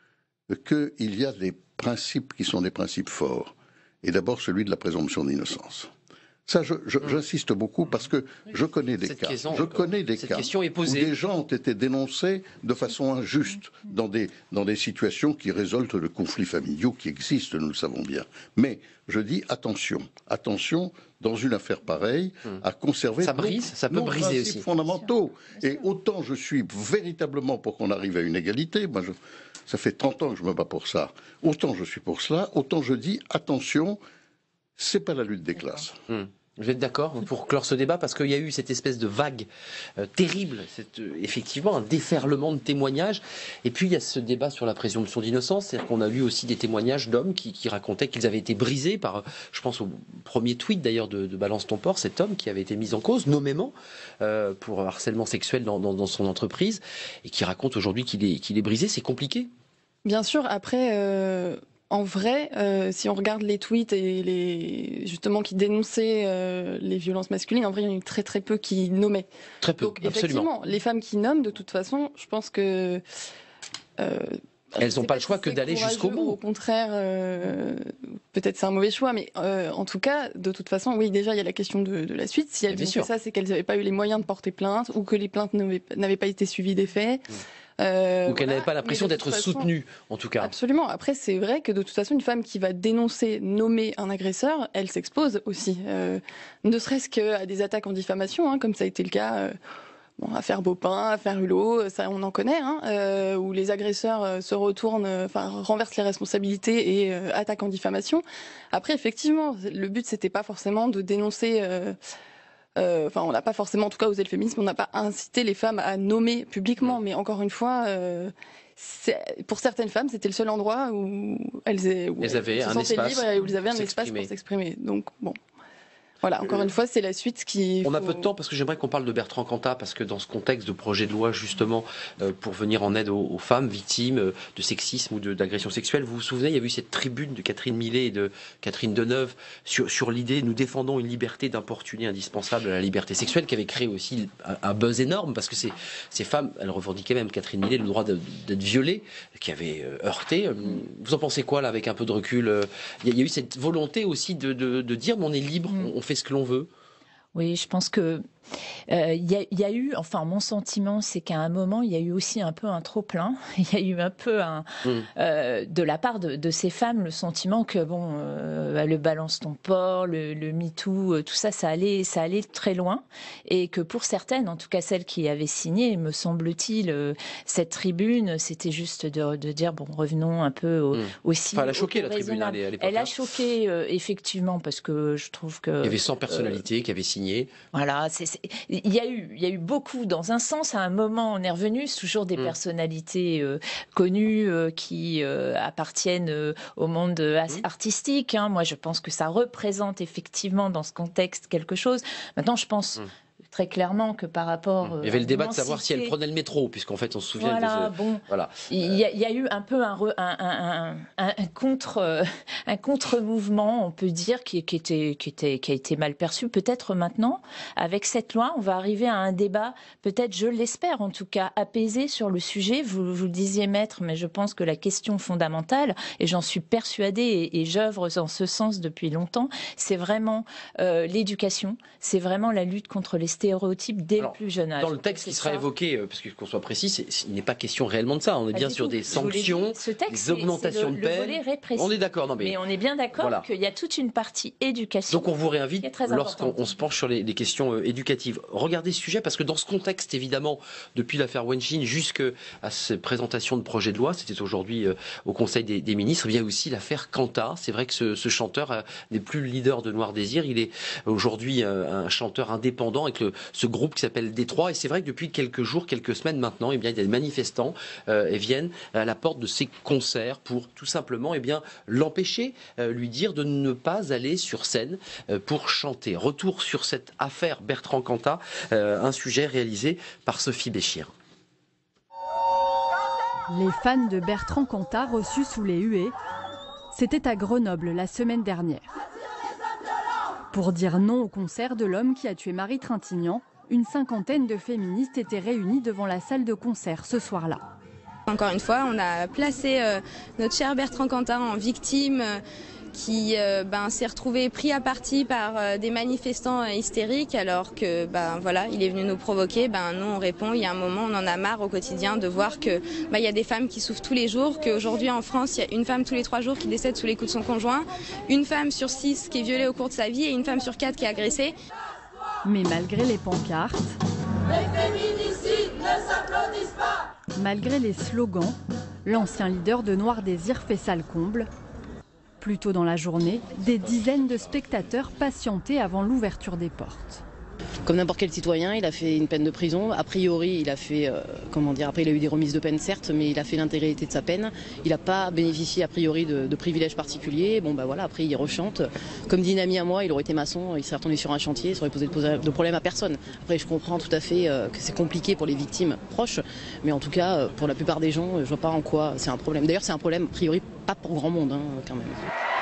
qu'il y a des principes qui sont des principes forts. Et d'abord celui de la présomption d'innocence. Ça, je, je, j'insiste beaucoup parce que je connais des cette cas, question, je connais des cette cas question est posée. où des gens ont été dénoncés de façon injuste dans des, dans des situations qui résultent de conflits familiaux qui existent, nous le savons bien. Mais je dis attention, attention dans une affaire pareille à conserver ça brise, nos, ça peut nos briser principes aussi. fondamentaux. Et autant je suis véritablement pour qu'on arrive à une égalité, moi je, ça fait trente ans que je me bats pour ça, autant je suis pour cela, autant je dis attention, c'est pas la lutte des classes. Hum. Vous êtes d'accord pour clore ce débat parce qu'il y a eu cette espèce de vague euh, terrible, c'est euh, effectivement un déferlement de témoignages. Et puis il y a ce débat sur la présomption d'innocence, c'est-à-dire qu'on a lu aussi des témoignages d'hommes qui, qui racontaient qu'ils avaient été brisés par, je pense au premier tweet d'ailleurs de, de Balance ton port, cet homme qui avait été mis en cause nommément euh, pour harcèlement sexuel dans, dans, dans son entreprise et qui raconte aujourd'hui qu'il est, qu'il est brisé. C'est compliqué. Bien sûr. Après. Euh... En vrai, euh, si on regarde les tweets et les justement qui dénonçaient euh, les violences masculines, en vrai, il y en a eu très très peu qui nommaient. Très peu, Donc, absolument. Effectivement, les femmes qui nomment, de toute façon, je pense que euh, elles n'ont pas le choix que d'aller jusqu'au bout. Au contraire, euh, peut-être c'est un mauvais choix, mais euh, en tout cas, de toute façon, oui, déjà il y a la question de, de la suite. Si elles ont fait ça, c'est qu'elles n'avaient pas eu les moyens de porter plainte ou que les plaintes n'avaient pas été suivies des faits. Mmh. Euh, Ou qu'elle voilà. n'avait pas l'impression d'être façon, soutenue, en tout cas. Absolument. Après, c'est vrai que de toute façon, une femme qui va dénoncer, nommer un agresseur, elle s'expose aussi. Euh, ne serait-ce qu'à des attaques en diffamation, hein, comme ça a été le cas, euh, bon, affaire Beaupin, affaire Hulot, ça on en connaît, hein, euh, où les agresseurs euh, se retournent, enfin euh, renversent les responsabilités et euh, attaquent en diffamation. Après, effectivement, le but c'était pas forcément de dénoncer. Euh, Euh, enfin, on n'a pas forcément, en tout cas, osé le féminisme, on n'a pas incité les femmes à nommer publiquement. Mais encore une fois, euh, pour certaines femmes, c'était le seul endroit où elles, où elles avaient elles se un sentaient espace libres et où elles avaient un espace pour s'exprimer. Donc, bon. Voilà, encore une fois, c'est la suite qui... On faut... a peu de temps parce que j'aimerais qu'on parle de Bertrand Cantat parce que dans ce contexte de projet de loi justement euh, pour venir en aide aux, aux femmes victimes euh, de sexisme ou de, d'agression sexuelle, vous vous souvenez, il y a eu cette tribune de Catherine Millet et de Catherine Deneuve sur, sur l'idée « Nous défendons une liberté d'importuner indispensable à la liberté sexuelle » qui avait créé aussi un, un buzz énorme parce que ces, ces femmes, elles revendiquaient même, Catherine Millet, le droit de, d'être violée, qui avait euh, heurté. Vous en pensez quoi là avec un peu de recul? Il y, a, il y a eu cette volonté aussi de, de, de dire « On est libre, on, on fait ce que l'on veut ». Oui, je pense que il euh, y, y a eu, enfin mon sentiment, c'est qu'à un moment, il y a eu aussi un peu un trop-plein. Il y a eu un peu un, mmh. euh, de la part de, de ces femmes, le sentiment que bon, euh, le balance ton port, le, le MeToo, euh, tout ça, ça allait, ça allait très loin, et que pour certaines, en tout cas celles qui avaient signé, me semble-t-il, euh, cette tribune, c'était juste de, de dire bon, revenons un peu au, mmh. aussi. Enfin, elle a choqué la tribune à l'époque. Elle a choqué euh, effectivement parce que je trouve que il y avait cent personnalités euh, qui avaient signé. Voilà, c'est il y a eu, il y a eu beaucoup. Dans un sens, à un moment, on est revenu. C'est toujours des mmh. personnalités euh, connues euh, qui euh, appartiennent euh, au monde euh, mmh. artistique. Hein. Moi, je pense que ça représente effectivement dans ce contexte quelque chose. Maintenant, je pense. Mmh. très clairement que par rapport... Il y avait le débat de savoir si elle prenait le métro, puisqu'en fait, on se souvient... Voilà, de ce... bon, voilà. Il, y a, il y a eu un peu un, un, un, un, un, contre, un contre-mouvement, on peut dire, qui, qui, était, qui, était, qui a été mal perçu. Peut-être maintenant, avec cette loi, on va arriver à un débat, peut-être, je l'espère en tout cas, apaisé sur le sujet. Vous, vous le disiez, maître, mais je pense que la question fondamentale, et j'en suis persuadée, et, et j'œuvre en ce sens depuis longtemps, c'est vraiment euh, l'éducation, c'est vraiment la lutte contre les stéréotypes dès Alors, le plus jeune âge. Dans le texte qui sera ça. évoqué, euh, parce que qu'on soit précis, c'est, il n'est pas question réellement de ça. On est Pas bien du sur tout. des Je vous l'ai dit, sanctions, ce texte, des c'est- augmentations c'est le, de le peine. volet répressif. On est d'accord, non mais. Mais on est bien d'accord Voilà. qu'il y a toute une partie éducation. Donc on vous réinvite qui est très lorsqu'on importante. on se penche sur les, les questions euh, éducatives. Regardez ce sujet parce que dans ce contexte, évidemment, depuis l'affaire Wenshin jusqu'à cette présentation de projet de loi, c'était aujourd'hui euh, au Conseil des, des ministres, il y a aussi l'affaire Kanta. C'est vrai que ce, ce chanteur euh, n'est plus le leader de Noir Désir, il est aujourd'hui euh, un chanteur indépendant avec le, ce groupe qui s'appelle Détroit. Et c'est vrai que depuis quelques jours, quelques semaines maintenant, eh bien, il y a des manifestants euh, et viennent à la porte de ses concerts pour tout simplement eh bien, l'empêcher, euh, lui dire de ne pas aller sur scène euh, pour chanter. Retour sur cette affaire Bertrand Cantat, euh, un sujet réalisé par Sophie Béchir. Les fans de Bertrand Cantat reçus sous les huées, c'était à Grenoble la semaine dernière. Pour dire non au concert de l'homme qui a tué Marie Trintignant, une cinquantaine de féministes étaient réunies devant la salle de concert ce soir-là. Encore une fois, on a placé euh, notre cher Bertrand Cantat en victime euh, qui euh, ben, s'est retrouvé pris à partie par euh, des manifestants euh, hystériques alors que ben, voilà, il est venu nous provoquer. Ben, nous on répond, il y a un moment on en a marre au quotidien de voir que ben, il y a des femmes qui souffrent tous les jours, qu'aujourd'hui en France il y a une femme tous les trois jours qui décède sous les coups de son conjoint, une femme sur six qui est violée au cours de sa vie et une femme sur quatre qui est agressée. Mais malgré les pancartes, les féminicides ne s'applaudissent pas. Malgré les slogans, l'ancien leader de Noir Désir fait salle comble. Plus tôt dans la journée, des dizaines de spectateurs patientaient avant l'ouverture des portes. Comme n'importe quel citoyen, il a fait une peine de prison. A priori, il a fait, euh, comment dire, après il a eu des remises de peine certes, mais il a fait l'intégralité de sa peine. Il n'a pas bénéficié a priori de, de privilèges particuliers. Bon bah voilà, après il rechante. Comme dit une amie à moi, il aurait été maçon, il serait retourné sur un chantier, ça aurait posé de, de problème à personne. Après je comprends tout à fait euh, que c'est compliqué pour les victimes proches, mais en tout cas euh, pour la plupart des gens, je vois pas en quoi c'est un problème. D'ailleurs c'est un problème a priori pas pour grand monde hein, quand même.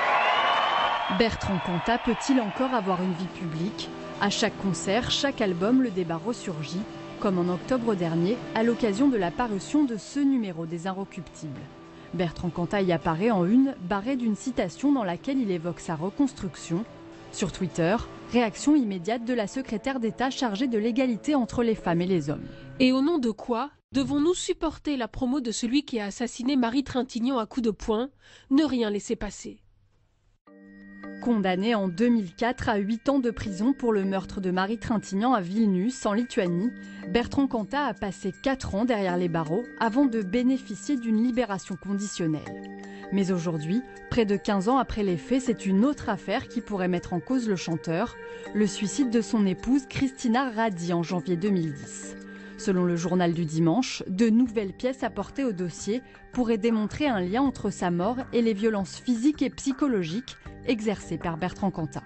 Bertrand Cantat peut-il encore avoir une vie publique ? À chaque concert, chaque album, le débat ressurgit, comme en octobre dernier, à l'occasion de la parution de ce numéro des Inrecuptibles. Bertrand Cantat y apparaît en une, barré d'une citation dans laquelle il évoque sa reconstruction. Sur Twitter, réaction immédiate de la secrétaire d'État chargée de l'égalité entre les femmes et les hommes. Et au nom de quoi devons-nous supporter la promo de celui qui a assassiné Marie Trintignant à coups de poing, ne rien laisser passer? Condamné en deux mille quatre à huit ans de prison pour le meurtre de Marie Trintignant à Vilnius, en Lituanie, Bertrand Cantat a passé quatre ans derrière les barreaux avant de bénéficier d'une libération conditionnelle. Mais aujourd'hui, près de quinze ans après les faits, c'est une autre affaire qui pourrait mettre en cause le chanteur, le suicide de son épouse Christina Radi en janvier deux mille dix. Selon le journal du dimanche, de nouvelles pièces apportées au dossier pourraient démontrer un lien entre sa mort et les violences physiques et psychologiques exercées par Bertrand Cantat.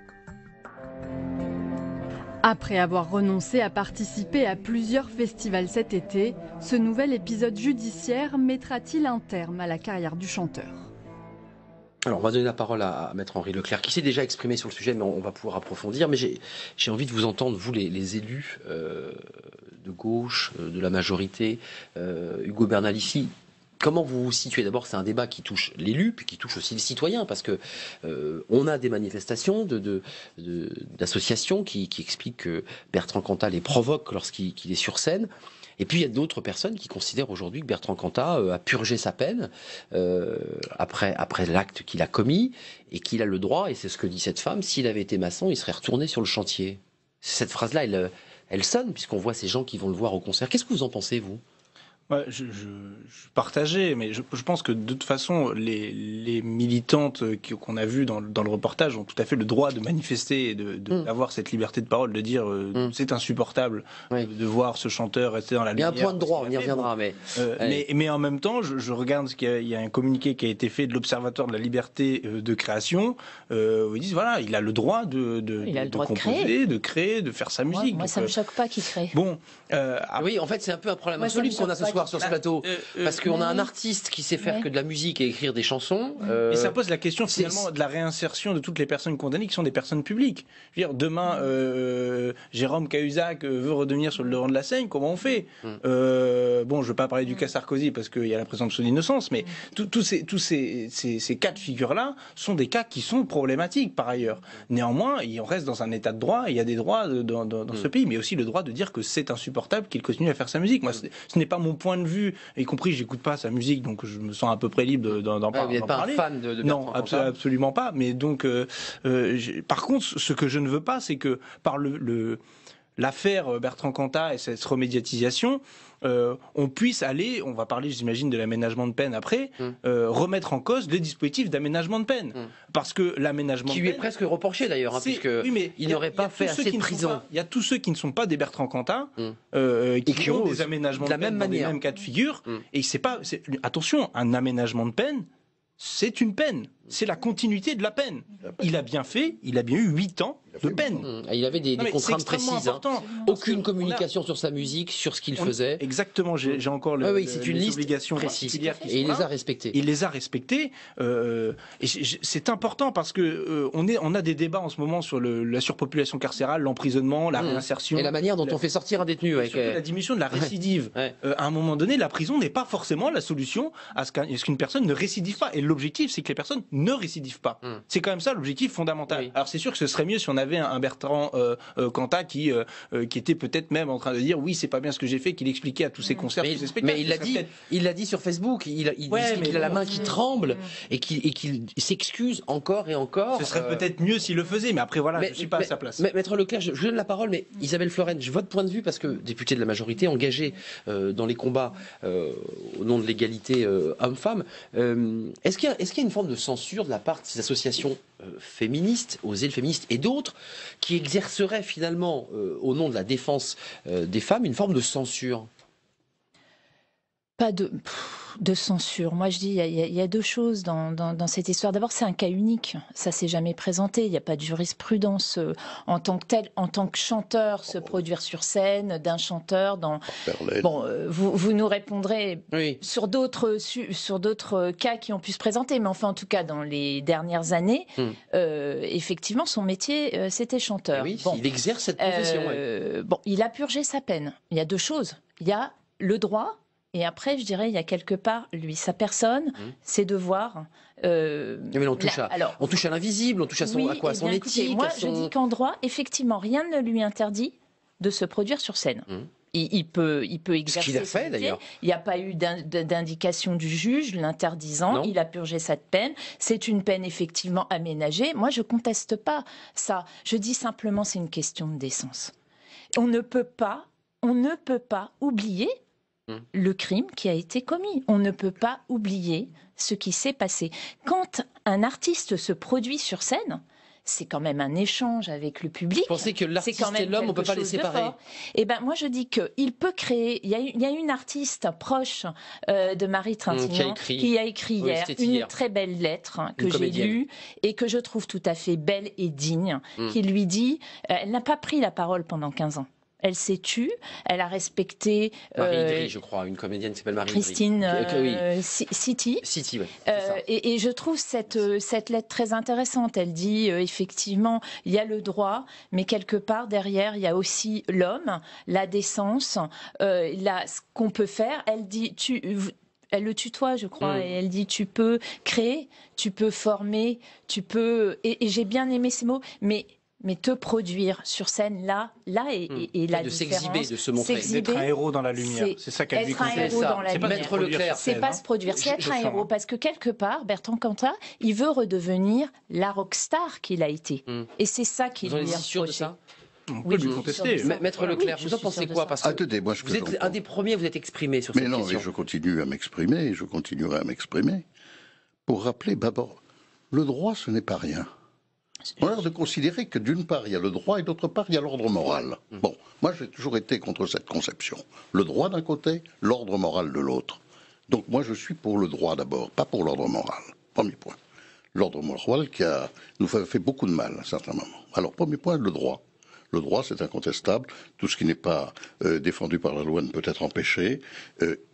Après avoir renoncé à participer à plusieurs festivals cet été, ce nouvel épisode judiciaire mettra-t-il un terme à la carrière du chanteur ? Alors, on va donner la parole à, à Maître Henri Leclerc, qui s'est déjà exprimé sur le sujet, mais on, on va pouvoir approfondir. Mais j'ai, j'ai envie de vous entendre, vous, les, les élus euh, de gauche, euh, de la majorité, euh, Ugo Bernalicis. Comment vous vous situez? D'abord, c'est un débat qui touche l'élu, puis qui touche aussi les citoyens, parce que euh, on a des manifestations de, de, de, d'associations qui, qui expliquent que Bertrand Cantat les provoque lorsqu'il qu'il est sur scène. Et puis il y a d'autres personnes qui considèrent aujourd'hui que Bertrand Cantat euh, a purgé sa peine euh, après, après l'acte qu'il a commis, et qu'il a le droit, et c'est ce que dit cette femme, s'il avait été maçon, il serait retourné sur le chantier. Cette phrase-là, elle, elle sonne, puisqu'on voit ces gens qui vont le voir au concert. Qu'est-ce que vous en pensez, vous ? Ouais, je, je, je partageais, mais je, je pense que de toute façon, les, les militantes qu'on a vues dans, dans le reportage ont tout à fait le droit de manifester et de, de, mmh. d'avoir cette liberté de parole, de dire euh, mmh. c'est insupportable oui. de, de voir ce chanteur rester dans la lumière. Il y a un point de droit, on y reviendra. Mais... Euh, mais, mais en même temps, je, je regarde qu'il y a, il y a un communiqué qui a été fait de l'Observatoire de la liberté de création, euh, où ils disent voilà, il a le droit de, de, il de, a le de droit composer, de créer. de créer, de faire sa musique. Moi, moi ça Donc, me choque pas qu'il crée. Bon, euh, oui, en fait, c'est un peu un problème moi, absolu qu'on a ce soir. soir sur ce plateau, euh, euh, parce qu'on a un oui. artiste qui sait faire Ouais. que de la musique et écrire des chansons. Euh, Et ça pose la question c'est- finalement de la réinsertion de toutes les personnes condamnées qui sont des personnes publiques. Je veux dire, demain, euh, Jérôme Cahuzac euh, veut redevenir sur le devant de la scène, comment on fait Mm. euh, Bon, je ne veux pas parler du cas Sarkozy parce qu'il y a la présomption d'innocence, mais tout- tous ces, tous ces, ces, ces cas de figure-là sont des cas qui sont problématiques par ailleurs. Néanmoins, il- on reste dans un état de droit, et il y a des droits de- dans, dans- dans Mm. ce pays, mais aussi le droit de dire que c'est insupportable qu'il continue à faire sa musique. Moi, ce ce n'est pas mon point de vue, y compris, j'écoute pas sa musique, donc je me sens à peu près libre de- d'en d'en ah, par- vous n'êtes d'en pas un parler. fan de, de Non, Bertrand abso- Cantat. absolument pas. Mais donc, euh, euh, j'ai- par contre, ce que je ne veux pas, c'est que par le, le- l'affaire Bertrand Cantat et cette remédiatisation, euh, on puisse aller, on va parler, j'imagine, de l'aménagement de peine après, Mm. euh, remettre en cause le dispositif d'aménagement de peine, Mm. parce que l'aménagement Qui de lui est peine, presque reproché d'ailleurs, hein, c'est- puisque oui, mais il y a- n'aurait y a pas tous fait ceux assez qui de ne sont prison. pas- Il y a tous ceux qui ne sont pas des Bertrand Cantat, Mm. euh, qui, Et qui ont ont des aménagements de de, la peine même dans des manière. mêmes cas de figure. Mm. Et c'est pas, c'est- attention, un aménagement de peine, c'est une peine. C'est la continuité de la peine. Il a bien fait, il a bien eu huit ans de peine. Mmh. Il avait des, Non, des mais c'est contraintes extrêmement précises. hein. important. Aucune Parce que communication sur sa musique, sur ce qu'il on- faisait. Exactement, j'ai j'ai encore le, Ah oui, le- c'est une les liste obligations précise. particulières qui Et il sont les là. a respectées. Il les a respectées. euh, et j'ai- j'ai- c'est important parce que euh, on, est, on a des débats en ce moment sur le- la surpopulation carcérale, l'emprisonnement, la Mmh. réinsertion. Et la manière dont la- on fait sortir un détenu. Avec, surtout euh, la diminution de la récidive. Ouais. Euh, à un moment donné, la prison n'est pas forcément la solution à ce qu'un- à ce qu'une personne ne récidive pas. Et l'objectif, c'est que les personnes ne récidivent pas. Mm. C'est quand même ça l'objectif fondamental. Oui. Alors c'est sûr que ce serait mieux si on avait un, un Bertrand euh, euh, Cantat qui, euh, euh, qui était peut-être même en train de dire oui, c'est pas bien ce que j'ai fait, qu'il expliquait à tous ses concerts, mais, tous ses spectacles. mais il l'a Ce serait dit, peut-être- il l'a dit sur Facebook. Il, a- il Ouais, dit mais qu'il a la bon. main qui tremble et qu'il et qu'il s'excuse encore et encore. Ce serait euh, peut-être mieux s'il le faisait, mais après voilà, mais- je ne suis pas mais- à sa place. mais- Maître Leclerc, je, je donne la parole, mais Isabelle Florennes, votre point de vue, parce que députée de la majorité, engagée euh, dans les combats euh, au nom de l'égalité euh, homme-femme, euh, est-ce qu'il y a, est-ce qu'il y a une forme de censure de la part de ces associations euh, féministes, Oser le féministe et d'autres, qui exerceraient finalement, euh, au nom de la défense euh, des femmes, une forme de censure? Pas de, pff, de censure. Moi, je dis, il y, a- il y a- il y a deux choses dans, dans, dans cette histoire. D'abord, c'est un cas unique. Ça s'est jamais présenté. Il n'y a pas de jurisprudence euh, en tant que tel, en tant que chanteur, se produire sur scène, d'un chanteur. Dans... Verlaine. Bon, euh, vous, vous nous répondrez Oui. sur d'autres su- sur d'autres cas qui ont pu se présenter, mais enfin, en tout cas, dans les dernières années, Hmm. euh, effectivement, son métier, euh, c'était chanteur. Oui, Bon. il exerce cette profession. ouais. Euh, Bon, il a purgé sa peine. Il y a deux choses. Il y a le droit, et après, je dirais, il y a quelque part, lui, sa personne, ses devoirs. Euh, Mais là, on touche là, à, alors, on touche à l'invisible, on touche à, son, oui, à quoi, à eh son bien, écoutez, éthique. moi, à je son... dis qu'en droit, effectivement, rien ne lui interdit de se produire sur scène. Mhm. Il, il peut, il peut Ce exercer. qu'il a son fait, métier. d'ailleurs. Il n'y a pas eu d'in- d'indication du juge l'interdisant. Non. Il a purgé cette peine. C'est une peine effectivement aménagée. Moi, je conteste pas ça. Je dis simplement, c'est une question de décence. On ne peut pas, on ne peut pas oublier Hum. le crime qui a été commis. On ne peut pas oublier ce qui s'est passé. Quand un artiste se produit sur scène, c'est quand même un échange avec le public. Vous pensez que C'est l'artiste quand même et l'homme, on ne peut quelque pas les chose de séparer? fort. Eh ben, moi, je dis qu'il peut créer. Il y a, il y a une artiste proche euh, de Marie Trintignant écrit. qui a écrit Oui, hier c'était une hier. très belle lettre hein, que Une j'ai comédienne. lue et que je trouve tout à fait belle et digne, Mm. qui lui dit euh, elle n'a pas pris la parole pendant quinze ans. Elle s'est tue, elle a respecté Marie euh, Idry, je crois, une comédienne qui s'appelle Marie Christine Idry. Que- que- oui. euh, Si- City. City, ouais, c'est Euh, ça. et, et je trouve cette, euh, cette lettre très intéressante. Elle dit euh, effectivement, il y a le droit, mais quelque part derrière, il y a aussi l'homme, la décence, euh, la, ce qu'on peut faire. Elle dit, tu, elle le tutoie, je crois, Mm. et elle dit, tu peux créer, tu peux former, tu peux. Et, et j'ai bien aimé ces mots, mais. Mais te produire sur scène là, là et, Mm. et, et la De différence, s'exhiber, de se montrer. s'exhiber, D'être un héros dans la lumière. c'est C'est ça qu'elle lui être un conseille. héros ça. dans la C'est pas lumière. Maître Leclerc. C'est pas se produire, c'est être un héros, parce que quelque part, Bertrand Cantat, il veut redevenir la rockstar qu'il a été. Mm. Et c'est ça qui Vous en lui êtes est si sûr de reproché. ça? On peut Oui, lui je suis contester. sûre de ça. Ma- Maître Oui, Leclerc, je vous en suis pensez sûre de quoi? ça. Parce que Attendez, moi, ce que vous êtes j'entends- un des premiers à vous êtes exprimé sur Mais cette non, question. mais je continue à m'exprimer, et je continuerai à m'exprimer, pour rappeler d'abord, le droit, ce n'est pas rien. On a l'air de considérer que d'une part, il y a le droit et d'autre part, il y a l'ordre moral. Bon, moi, j'ai toujours été contre cette conception. Le droit d'un côté, l'ordre moral de l'autre. Donc moi, je suis pour le droit d'abord, pas pour l'ordre moral. Premier point. L'ordre moral qui a, nous fait, fait beaucoup de mal à un certain moment. Alors, premier point, le droit. Le droit, c'est incontestable. Tout ce qui n'est pas euh, défendu par la loi ne peut être empêché. Euh,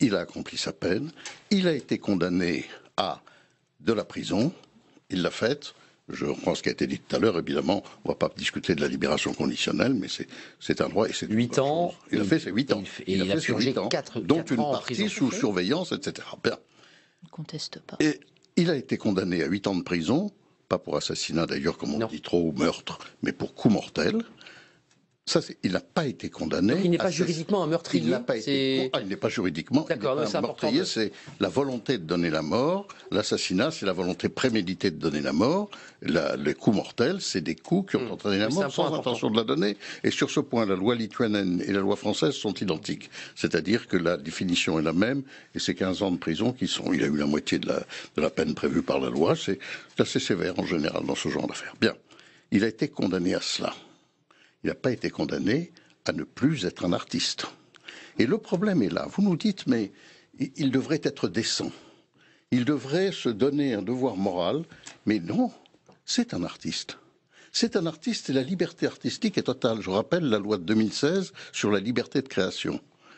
il a accompli sa peine, il a été condamné à de la prison, il l'a faite. Je reprends ce qui a été dit tout à l'heure, évidemment, on ne va pas discuter de la libération conditionnelle, mais c'est un droit et c'est huit ans. Il a fait ses huit ans. Et il, il, il a, a fait purgé quatre, dont quatre une ans partie sous surveillance, et cetera. Bien. On ne conteste pas. Et il a été condamné à huit ans de prison, pas pour assassinat d'ailleurs, comme on non. dit trop, ou meurtre, mais pour coup mortel. Ça, il n'a pas été condamné. Donc il n'est pas juridiquement un meurtrier. Il n'a pas été. Ah, il n'est pas juridiquement. D'accord, un meurtrier, de... c'est la volonté de donner la mort. L'assassinat, c'est la volonté préméditée de donner la mort. La, les coups mortels, c'est des coups qui ont mmh. entraîné la mort sans important. intention de la donner. Et sur ce point, la loi lituanienne et la loi française sont identiques. C'est-à-dire que la définition est la même. Et c'est quinze ans de prison qui sont. Il a eu la moitié de la, de la peine prévue par la loi. C'est assez sévère en général dans ce genre d'affaires. Bien. Il a été condamné à cela. Il n'a pas été condamné à ne plus être un artiste. Et le problème est là. Vous nous dites, mais il devrait être décent. Il devrait se donner un devoir moral. Mais non, c'est un artiste. C'est un artiste et la liberté artistique est totale. Je rappelle la loi de deux mille seize sur la liberté de création.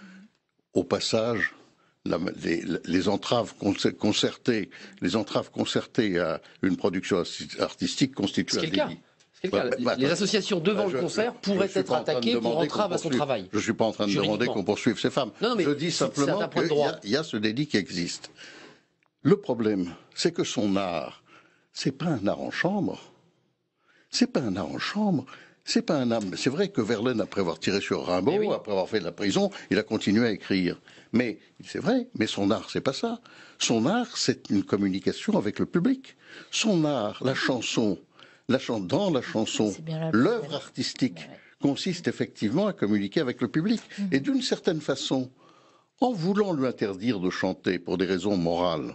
Au passage, la, les, les entraves concertées, les entraves concertées à une production artistique constituent un délit. Bah, bah, les associations devant bah, je, le concert je, pourraient je être attaquées pour entrave à son travail. Je ne suis pas en train de demander qu'on poursuive ces femmes. Non, non, je dis simplement qu'il y, y a ce délit qui existe. Le problème, c'est que son art, c'est pas un art en chambre. C'est pas un art en chambre. C'est pas un art. C'est vrai que Verlaine, après avoir tiré sur Rimbaud, oui. après avoir fait de la prison, il a continué à écrire. Mais c'est vrai. Mais son art, c'est pas ça. Son art, c'est une communication avec le public. Son art, la chanson. La chan dans la chanson, l'œuvre artistique ouais. consiste effectivement à communiquer avec le public. Mmh. Et d'une certaine façon, en voulant lui interdire de chanter pour des raisons morales,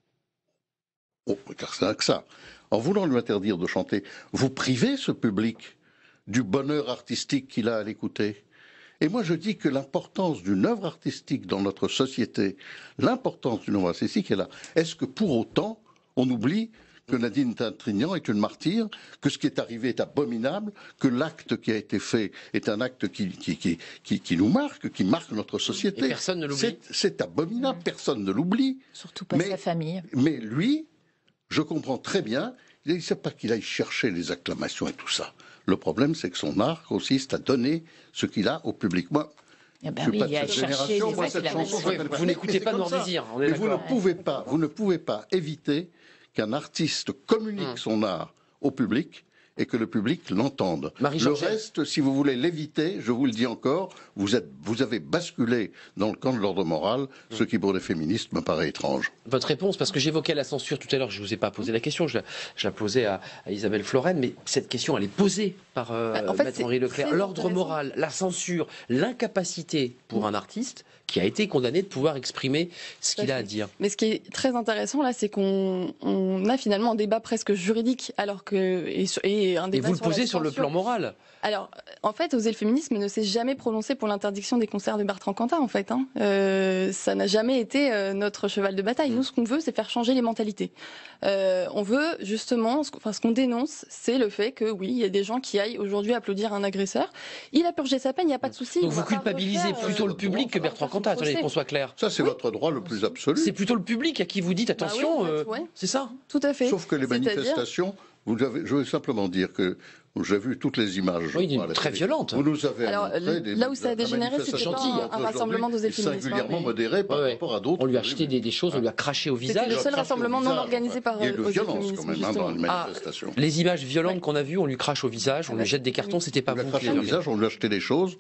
oh, car c'est que ça, en voulant lui interdire de chanter, vous privez ce public du bonheur artistique qu'il a à l'écouter. Et moi je dis que l'importance d'une œuvre artistique dans notre société, l'importance d'une œuvre artistique est là. Est-ce que pour autant on oublie que Nadine Trintignant est une martyre, que ce qui est arrivé est abominable, que l'acte qui a été fait est un acte qui, qui, qui, qui, qui nous marque, qui marque notre société. Et personne ne l'oublie. C'est abominable, mmh. personne ne l'oublie. Surtout pas mais, sa famille. Mais lui, je comprends très bien, il ne sait pas qu'il aille chercher les acclamations et tout ça. Le problème, c'est que son art consiste à donner ce qu'il a au public. Moi, eh ben oui, il a cherché les moi, cette chanson, oui, vous n'écoutez pas Noir Désir. Mais vous ne pouvez pas, vous ne pouvez pas éviter qu'un artiste communique hum. son art au public et que le public l'entende. Le reste, si vous voulez l'éviter, je vous le dis encore, vous, êtes, vous avez basculé dans le camp de l'ordre moral, hum. ce qui pour les féministes me paraît étrange. Votre réponse, parce que j'évoquais la censure tout à l'heure, je ne vous ai pas posé la question, je la, je la posais à, à Isabelle Florennes, mais cette question, elle est posée par euh, en fait, Maître Henri Leclerc. L'ordre moral, la censure, l'incapacité pour un artiste qui a été condamné de pouvoir exprimer ce qu'il a à dire. Mais ce qui est très intéressant là, c'est qu'on on a finalement un débat presque juridique, alors que et, et un débat et vous sur le posez sur le plan moral. Alors, en fait, Oser le féminisme ne s'est jamais prononcé pour l'interdiction des concerts de Bertrand Cantat, en fait. Hein. Euh, ça n'a jamais été euh, notre cheval de bataille. Nous, ce qu'on veut, c'est faire changer les mentalités. Euh, on veut, justement, ce, enfin, ce qu'on dénonce, c'est le fait que, oui, il y a des gens qui aillent aujourd'hui applaudir un agresseur. Il a purgé sa peine, il n'y a pas de souci. Donc vous culpabilisez refaire, plutôt euh, le public que Bertrand Cantat, attendez qu'on soit clair. Ça, c'est oui. votre droit le plus absolu. C'est plutôt le public à qui vous dites, attention, bah oui, en fait, ouais. euh, c'est ça. Tout à fait. Sauf que les manifestations, vous avez, je veux simplement dire que j'ai vu toutes les images. Oui, très violentes. Vous nous avez Alors, des, là où ça a dégénéré, c'était pas un, un rassemblement d'Oser le féminisme. Singulièrement mais... modéré par ouais, rapport à d'autres. On lui a acheté des, des choses, on lui a craché au visage. C'était le seul rassemblement non organisé par Oser le féminisme. Il y a eu de violence quand même hein, dans les manifestations. Ah, les images violentes ouais. qu'on a vues, on lui crache au visage, on lui jette des cartons, c'était pas vous. On lui a craché au visage, on lui a acheté des choses.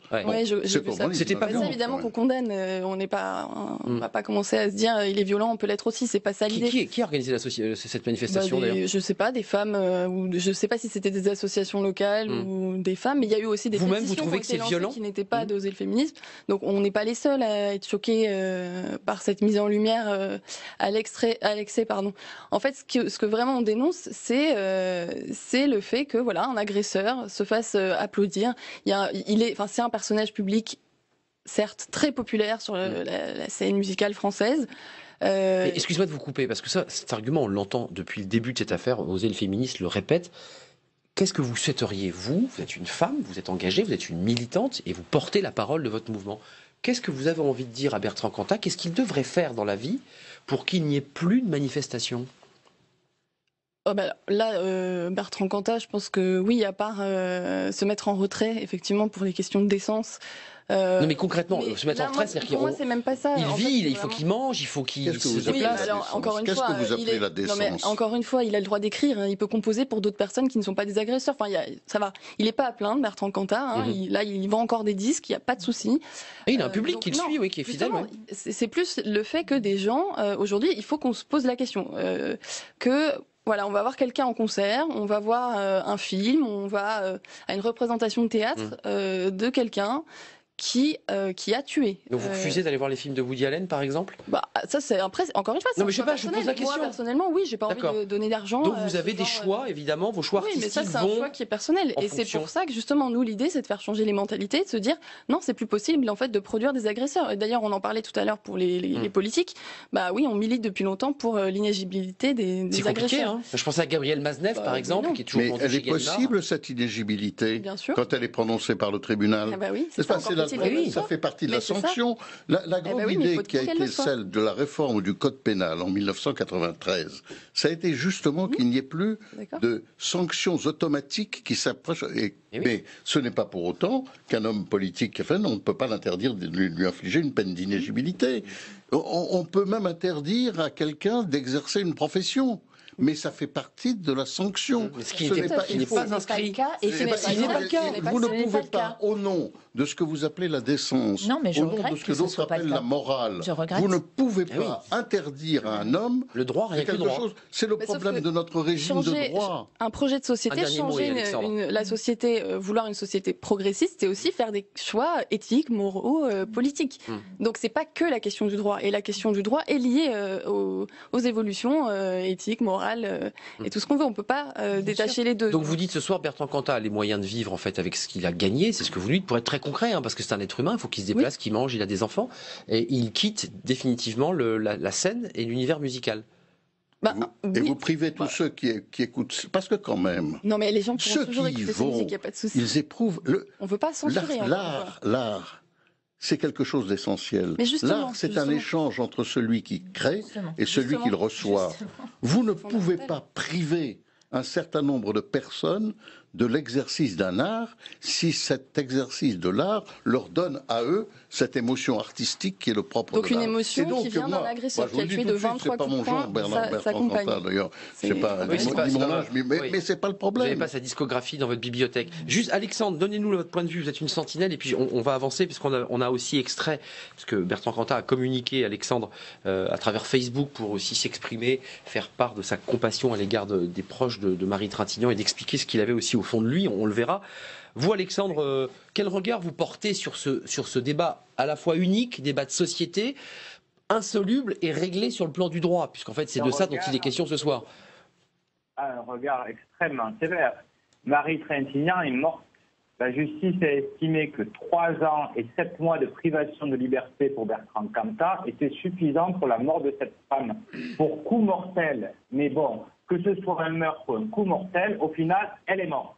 C'était pas vous. Évidemment qu'on condamne. On n'est pas, on va pas commencer à se dire il est violent, on peut l'être aussi. C'est pas ça l'idée. Qui a organisé cette manifestation d'ailleurs? Je sais pas, des femmes ou je sais pas si c'était des associations locales ou des femmes, mais il y a eu aussi des Vous-même, vous trouvez que c'est violent qui n'étaient pas d'Oser le féminisme. Donc on n'est pas les seuls à être choqués euh, par cette mise en lumière euh, à l'extrait, à l'excès, pardon. En fait, ce que, ce que vraiment on dénonce, c'est euh, c'est le fait que voilà, un agresseur se fasse euh, applaudir. Il y a, il est, enfin, c'est un personnage public, certes très populaire sur le, la, la scène musicale française. Euh... Excusez-moi de vous couper, parce que ça, cet argument, on l'entend depuis le début de cette affaire. Oser le féministe le répète. Qu'est-ce que vous souhaiteriez, vous, vous êtes une femme, vous êtes engagée, vous êtes une militante et vous portez la parole de votre mouvement. Qu'est-ce que vous avez envie de dire à Bertrand Cantat? Qu'est-ce qu'il devrait faire dans la vie pour qu'il n'y ait plus de manifestations? Oh bah là, euh, Bertrand Cantat, je pense que oui, à part euh, se mettre en retrait, effectivement, pour les questions de décence. Euh, non mais concrètement, mais se mettre là, en retrait, moi, c'est-à-dire pour moi, c'est même pas ça. il En vit, fait, il c'est faut vraiment- qu'il mange, il faut qu'il Qu'est-ce que se vous appelez Oui, déplace. la alors, encore une Qu'est-ce fois, que vous il appelez est- la non, mais décence? encore une fois, il a le droit d'écrire. hein. Il peut composer pour d'autres personnes qui ne sont pas des agresseurs. Enfin, il y a, ça va. Il n'est pas à plaindre, Bertrand Cantat. hein. Mhm. il, là, il vend encore des disques. Il n'y a pas de souci. Et il a un Euh, public donc, qui le non, suit, oui, qui est fidèle. Justement, oui. c'est c'est plus le fait que des gens, euh, aujourd'hui, il faut qu'on se pose la question. euh, que voilà, on va voir quelqu'un en concert, on va voir euh, un film, on va euh, à une représentation de théâtre Mhm. euh, de quelqu'un qui, euh, qui a tué. Donc vous Euh, refusez d'aller voir les films de Woody Allen, par exemple? bah, ça, c'est après, encore une fois, c'est Non, mais un je sais choix pas, je vous pose personnel. la question. Moi, personnellement, oui, j'ai pas envie D'accord. de donner d'argent. Donc à vous ce avez des genre, choix, évidemment, vos choix Oui, mais artistiques ça, c'est un vont... choix qui est personnel. en Et c'est fonction. pour ça que, justement, nous, l'idée, c'est de faire changer les mentalités, de se dire, non, c'est plus possible, en fait, de produire des agresseurs. Et d'ailleurs, on en parlait tout à l'heure pour les, les, Mm. les politiques. Bah oui, on milite depuis longtemps pour euh, l'inéligibilité des, des C'est compliqué, agresseurs. hein. Je pensais à Gabriel Maznev, Bah, par mais exemple, non. qui est toujours Mais vendu elle chez est Gallimard. possible, cette inéligibilité, Bien sûr. quand elle est prononcée par le tribunal. Ah bah oui, c'est C'est ça, pas- encore c'est la- faut-il qu'elle qu'elle le ça soit. fait partie de Mais la c'est ça. sanction. La, la Eh grande ben oui, mais idée faut qui a qu'elle été le soit. celle de la réforme du code pénal en mille neuf cent quatre-vingt-treize, ça a été justement qu'il n'y ait plus D'accord. de sanctions automatiques qui s'approchent. Et- Eh oui. Mais ce n'est pas pour autant qu'un homme politique, enfin, on ne peut pas l'interdire de lui, lui infliger une peine d'inéligibilité. On, on peut même interdire à quelqu'un d'exercer une profession. Mais ça fait partie de la sanction. Mais ce qui Ce n'était n'est pas- qui n'est il faut- pas inscrit. le cas, et Ce ce n'est n'est pas- pas il le n'est cas. pas- Ce n'est pas- Vous ne ce n'est pouvez le pas, cas. au nom de ce que vous appelez la décence, Non, mais je au nom regrette de ce que que ce d'autres soit pas le appellent cas. la morale, Je regrette. vous ne pouvez Eh oui. pas interdire à un homme Le droit, rien que le quelque droit. chose. C'est le Mais sauf problème que de notre régime de changer droit. un projet de Un société, dernier mot, changer et une- Alexandre. une- la société, euh, vouloir une société progressiste, c'est aussi faire des choix éthiques, moraux, euh, politiques. Mm. Donc c'est pas que la question du droit. Et la question du droit est liée euh, aux, aux évolutions euh, éthiques, morales euh, Mm. et tout ce qu'on veut. On peut pas euh, détacher les deux. Donc vous dites ce soir, Bertrand Cantat a les moyens de vivre en fait avec ce qu'il a gagné, c'est ce que vous dites, pour être très concret, hein, parce que c'est un être humain, il faut qu'il se déplace, qu'il mange, il a des enfants, et il quitte définitivement le- la, la scène et l'univers musical. Bah, Vous- Et oui. vous privez tous Bah. ceux qui, qui écoutent. Parce que quand même, Non mais les gens pourront ceux toujours qui écouter y cette vont, musique, il n'y a pas de souci. ils éprouvent. le- On veut pas censurer. encore une fois. L'art, l'art, c'est quelque chose d'essentiel. Mais justement, L'art, c'est un justement. échange entre celui qui crée Justement. et celui qui le reçoit. Justement. Vous ne Fondamental. pouvez pas priver un certain nombre de personnes de l'exercice d'un art si cet exercice de l'art leur donne à eux cette émotion artistique qui est le propre Donc de une l'art. émotion Et donc, qui vient moi- d'un agresseur moi, je qui a vous le tué dis de tout suite, vingt-trois c'est pas coups de mon poing, genre, Bernard, sa- sa Bertrand compagne. Cantat, d'ailleurs. C'est- C'est pas, Oui, c'est dis pas- c'est mon pas- âge, mais, mais, oui. mais c'est pas le Vous problème. n'avez pas sa discographie dans votre bibliothèque. Juste, Alexandre, donnez-nous votre point de vue. Vous êtes une sentinelle et puis on, on va avancer puisqu'on a, on a aussi extrait, parce que Bertrand Cantat a communiqué, Alexandre, euh, à travers Facebook pour aussi s'exprimer, faire part de sa compassion à l'égard de- des proches de, de Marie Trintignant et d'expliquer ce qu'il avait aussi au fond de lui. On, on le verra. Vous, Alexandre, euh, quel regard vous portez sur ce, sur ce débat à la fois unique, débat de société, insoluble et réglé sur le plan du droit, puisqu'en fait c'est de ça dont il est question ce soir. Un regard extrêmement sévère. Marie Trintignant est morte. La justice a estimé que trois ans et sept mois de privation de liberté pour Bertrand Cantat étaient suffisants pour la mort de cette femme, pour coup mortel. Mais bon, que ce soit un meurtre ou un coup mortel, au final, elle est morte.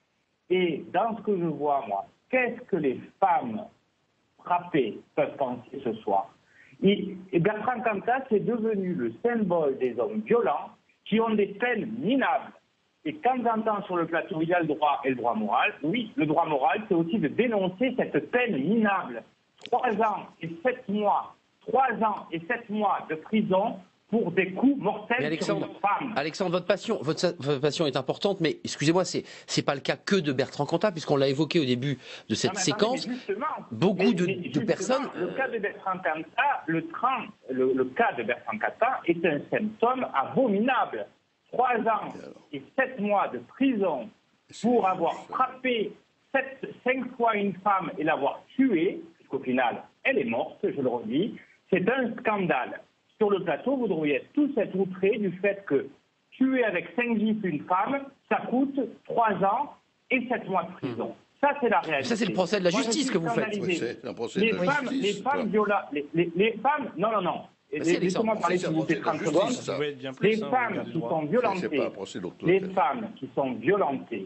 Et dans ce que je vois, moi, qu'est-ce que les femmes frappées peuvent penser ce soir? Et Bertrand Cantat, c'est devenu le symbole des hommes violents qui ont des peines minables. Et quand j'entends sur le plateau, il y a le droit et le droit moral, oui, le droit moral, c'est aussi de dénoncer cette peine minable. Trois ans et sept mois, trois ans et sept mois de prison pour des coups mortels Mais Alexandre, sur une femme. Alexandre, votre passion, votre, votre passion est importante, mais excusez-moi, c'est c'est pas le cas que de Bertrand Cantat, puisqu'on l'a évoqué au début de cette Non, mais séquence. attendez, mais justement, beaucoup mais- de, mais de justement, personnes. Le cas de Bertrand Cantat, le, train, le, le cas de Bertrand Cantat est un symptôme abominable. Trois ans et sept mois de prison pour avoir frappé sept, cinq fois une femme et l'avoir tuée, puisqu'au final, elle est morte, je le redis, c'est un scandale. Sur le plateau, vous devriez être tous être outrés du fait que tuer avec cinq gifs une femme, ça coûte trois ans et sept mois de prison. Ça, c'est la réalité. Ça, c'est le procès de la Moi, je justice suis que vous faites. scandalisé. Oui, c'est un procès Les de la femmes, justice, les ça. femmes violentes, les, les, les femmes, non, non, non. Bah, c'est Laissez-moi Alexandre. parler C'est un s'il vous plaît procès de la trente secondes. justice, ça. Ça pouvait être bien plus, Les hein, au femmes regard du qui droit. sont C'est violentées, pas un procès d'autorité. les femmes qui sont violentées, les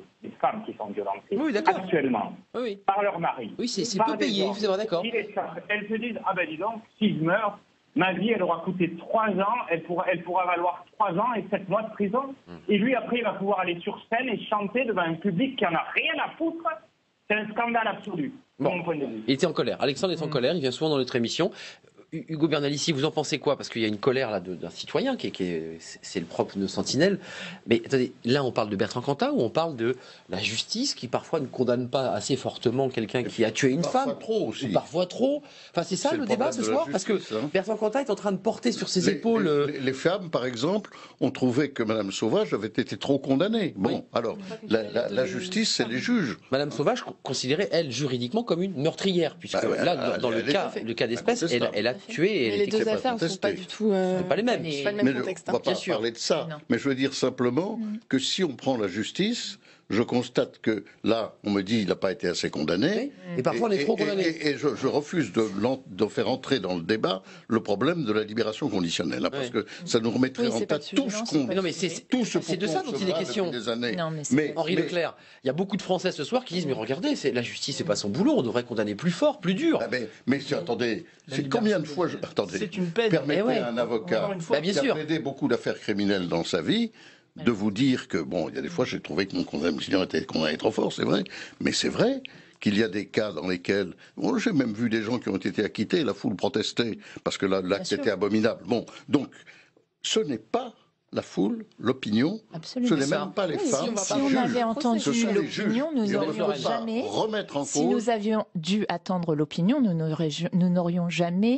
femmes qui sont violentées oui, actuellement oui. par leur mari. Oui, c'est peu payé, c'est vrai, d'accord. Elles se disent, ah ben dis donc, si je meurs, ma vie, elle aura coûté trois ans, elle pourra, elle pourra valoir trois ans et sept mois de prison. Mmh. Et lui, après, il va pouvoir aller sur scène et chanter devant un public qui en a rien à foutre. C'est un scandale absolu, de bon. mon point de vue. Il était en colère. Alexandre est en mmh. colère, il vient souvent dans notre émission. Hugo Bernalicis, vous en pensez quoi? Parce qu'il y a une colère là d'un citoyen qui est, qui est c'est le propre de Sentinelle. Mais attendez, là on parle de Bertrand Cantat ou on parle de la justice qui parfois ne condamne pas assez fortement quelqu'un qui a tué une parfois femme, trop aussi. Ou parfois trop. Enfin c'est ça le, le débat ce soir, parce que hein. Bertrand Cantat est en train de porter sur ses les, épaules. Les, les, les femmes, par exemple, ont trouvé que Madame Sauvage avait été trop condamnée. Bon, oui. alors la, la, la justice, c'est les juges. Madame Sauvage considérée elle juridiquement comme une meurtrière, puisque bah, là dans, dans le, cas, le cas d'espèce, elle, elle a tué. Et elle Les affaires ne sont pas du tout euh, pas les mêmes. Pas le même mais contexte. On ne va pas parler de ça. Mais, mais je veux dire simplement mmh. que si on prend la justice, je constate que là, on me dit qu'il n'a pas été assez condamné. Oui. Et parfois, on est trop condamné. Et, et, et je, je refuse de, de faire entrer dans le débat le problème de la libération conditionnelle. Hein, parce oui. que ça nous remettrait oui, en tête tout ce qu'on... Non, mais c'est de ça dont il est question. Des années. Non, mais mais, Henri mais... Leclerc, il y a beaucoup de Français ce soir qui disent, mais regardez, la justice, c'est pas son boulot, on devrait condamner plus fort, plus dur. Ah, mais, mais si, attendez, c'est combien de fois... Je... Attendez, c'est une peine. Permettez ouais. à un avocat bah, bien qui sûr. a plaidé beaucoup d'affaires criminelles dans sa vie de vous dire que, bon, il y a des fois, j'ai trouvé que mon condamné était condamné trop fort, c'est vrai, mais c'est vrai qu'il y a des cas dans lesquels, bon, j'ai même vu des gens qui ont été acquittés, la foule protestait, parce que l'acte était abominable. Bon, donc, ce n'est pas la foule, l'opinion, Absolument. ce n'est même pas les oui, femmes. Si, si on avait entendu l'opinion, nous n'aurions jamais remettre en si cause. nous avions dû attendre l'opinion, nous n'aurions jamais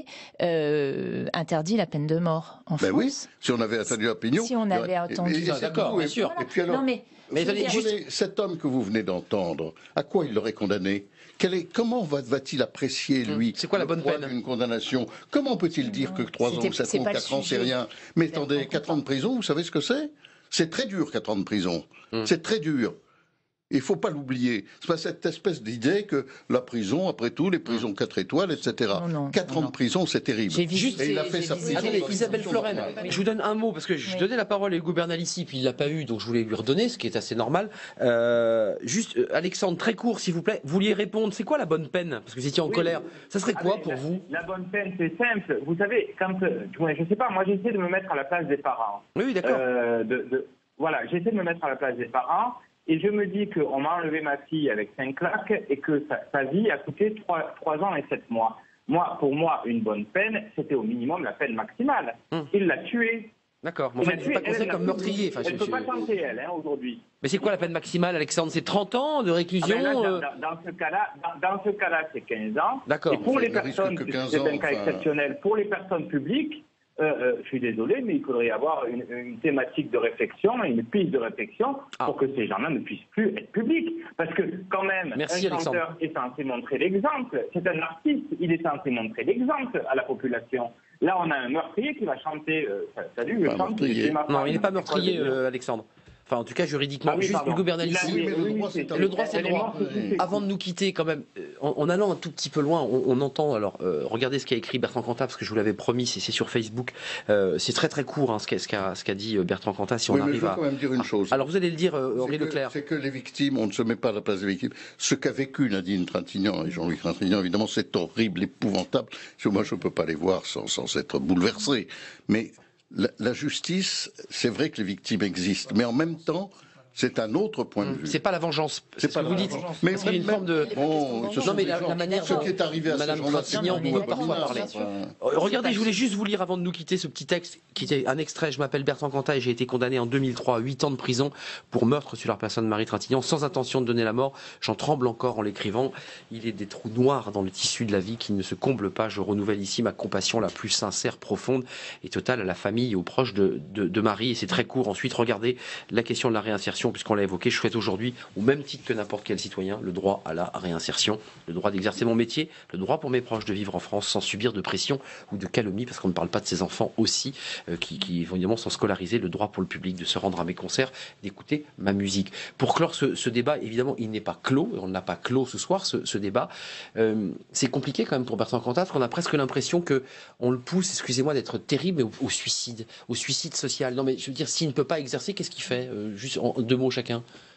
euh, interdit la peine de mort en ben France. Oui, si on avait attendu l'opinion. Si on avait attendu. D'accord, bien sûr. Voilà. Et puis alors, non, mais, mais attendez, juste... cet homme que vous venez d'entendre, à quoi il l'aurait condamné? Quel est, comment va-t-il apprécier, lui, c'est quoi la bonne peine d'une condamnation? Comment peut-il dire que trois ans, sept ans, quatre ans, c'est rien? Mais attendez, quatre ans de prison, vous savez ce que c'est? C'est très dur, quatre ans de prison. Hum. C'est très dur. Il ne faut pas l'oublier. C'est pas cette espèce d'idée que la prison, après tout, les prisons quatre étoiles, et cetera. Non, non, quatre non, ans non. de prison, c'est terrible. Juste, et il a fait sa prison. Attendez, Isabelle Floren, je vous donne un mot, parce que je oui. donnais la parole à Hugo Bernalicis, puis il ne l'a pas eu, donc je voulais lui redonner, ce qui est assez normal. Euh, juste, euh, Alexandre, très court, s'il vous plaît, vous vouliez répondre, c'est quoi la bonne peine? Parce que vous étiez en oui, colère. Ça serait quoi ah, pour la, vous? La bonne peine, c'est simple. Vous savez, quand, euh, je ne sais pas, moi j'essaie de me mettre à la place des parents. Oui, oui d'accord. Euh, de, de, voilà, j'essaie de me mettre à la place des parents. Et je me dis qu'on m'a enlevé ma fille avec cinq claques et que sa, sa vie a coûté trois ans et sept mois. Moi, pour moi, une bonne peine, c'était au minimum la peine maximale. Hum. Il l'a tuée. D'accord, mais enfin, c'est pas considéré comme meurtrier. Enfin, elle ne peut pas tenter, elle, hein, aujourd'hui. Mais c'est quoi la peine maximale, Alexandre? C'est trente ans de réclusion? ah ben là, dans, dans ce cas-là, dans, dans ce cas-là, c'est quinze ans. D'accord. Et pour les personnes, c'est un cas exceptionnel, pour les personnes publiques, Euh, euh, je suis désolé, mais il faudrait avoir une, une thématique de réflexion, une piste de réflexion ah. pour que ces gens-là ne puissent plus être publics. Parce que quand même, Merci, un chanteur Alexandre. est censé montrer l'exemple. C'est un artiste, il est censé montrer l'exemple à la population. Là, on a un meurtrier qui va chanter euh, « Salut, je chante ». Non, il n'est pas meurtrier, euh, Alexandre. Enfin, en tout cas, juridiquement. Ah oui, Juste, Hugo Bernalicis, oui, le, oui, droit, le droit, c'est le droit. Oui. Avant de nous quitter, quand même, en, en allant un tout petit peu loin, on, on entend, alors, euh, regardez ce qu'a écrit Bertrand Cantat, parce que je vous l'avais promis, c'est sur Facebook. Euh, c'est très très court, hein, ce qu'a ce qu'a, ce qu'a dit Bertrand Cantat, si oui, on arrive mais je veux à... quand même dire une chose. Alors, vous allez le dire, euh, Henri Leclerc. C'est que les victimes, on ne se met pas à la place des victimes. Ce qu'a vécu Nadine Trintignant et Jean-Louis Trintignant, évidemment, c'est horrible, épouvantable. Moi, je ne peux pas les voir sans, sans être bouleversé. Mais la, la justice, c'est vrai que les victimes existent, mais en même temps, c'est un autre point de vue. C'est pas la vengeance. C'est ce que vous dites. Mais parce qu'il y a une forme de. Bon, non, mais la, la manière. Ce qui est arrivé à Madame Trintignant, on peut parfois parler. Regardez, je voulais juste vous lire avant de nous quitter ce petit texte qui était un extrait. Je m'appelle Bertrand Cantat et j'ai été condamné en deux mille trois à huit ans de prison pour meurtre sur la personne Marie Trintignant sans intention de donner la mort. J'en tremble encore en l'écrivant. Il est des trous noirs dans le tissu de la vie qui ne se comblent pas. Je renouvelle ici ma compassion la plus sincère, profonde et totale à la famille et aux proches de, de, de Marie. Et c'est très court. Ensuite, regardez la question de la réinsertion, puisqu'on l'a évoqué. Je souhaite aujourd'hui, au même titre que n'importe quel citoyen, le droit à la réinsertion, le droit d'exercer mon métier, le droit pour mes proches de vivre en France sans subir de pression ou de calomnie, parce qu'on ne parle pas de ces enfants aussi, euh, qui, qui évidemment sont scolarisés, le droit pour le public de se rendre à mes concerts, d'écouter ma musique. Pour clore ce, ce débat, évidemment, il n'est pas clos, on ne l'a pas clos ce soir, ce, ce débat. Euh, c'est compliqué quand même pour Bertrand Cantat, parce qu'on a presque l'impression qu'on le pousse, excusez-moi d'être terrible, mais au, au suicide, au suicide social. Non mais je veux dire, s'il ne peut pas exercer, qu'est-ce qu'il fait euh, Juste en deux mots chacun.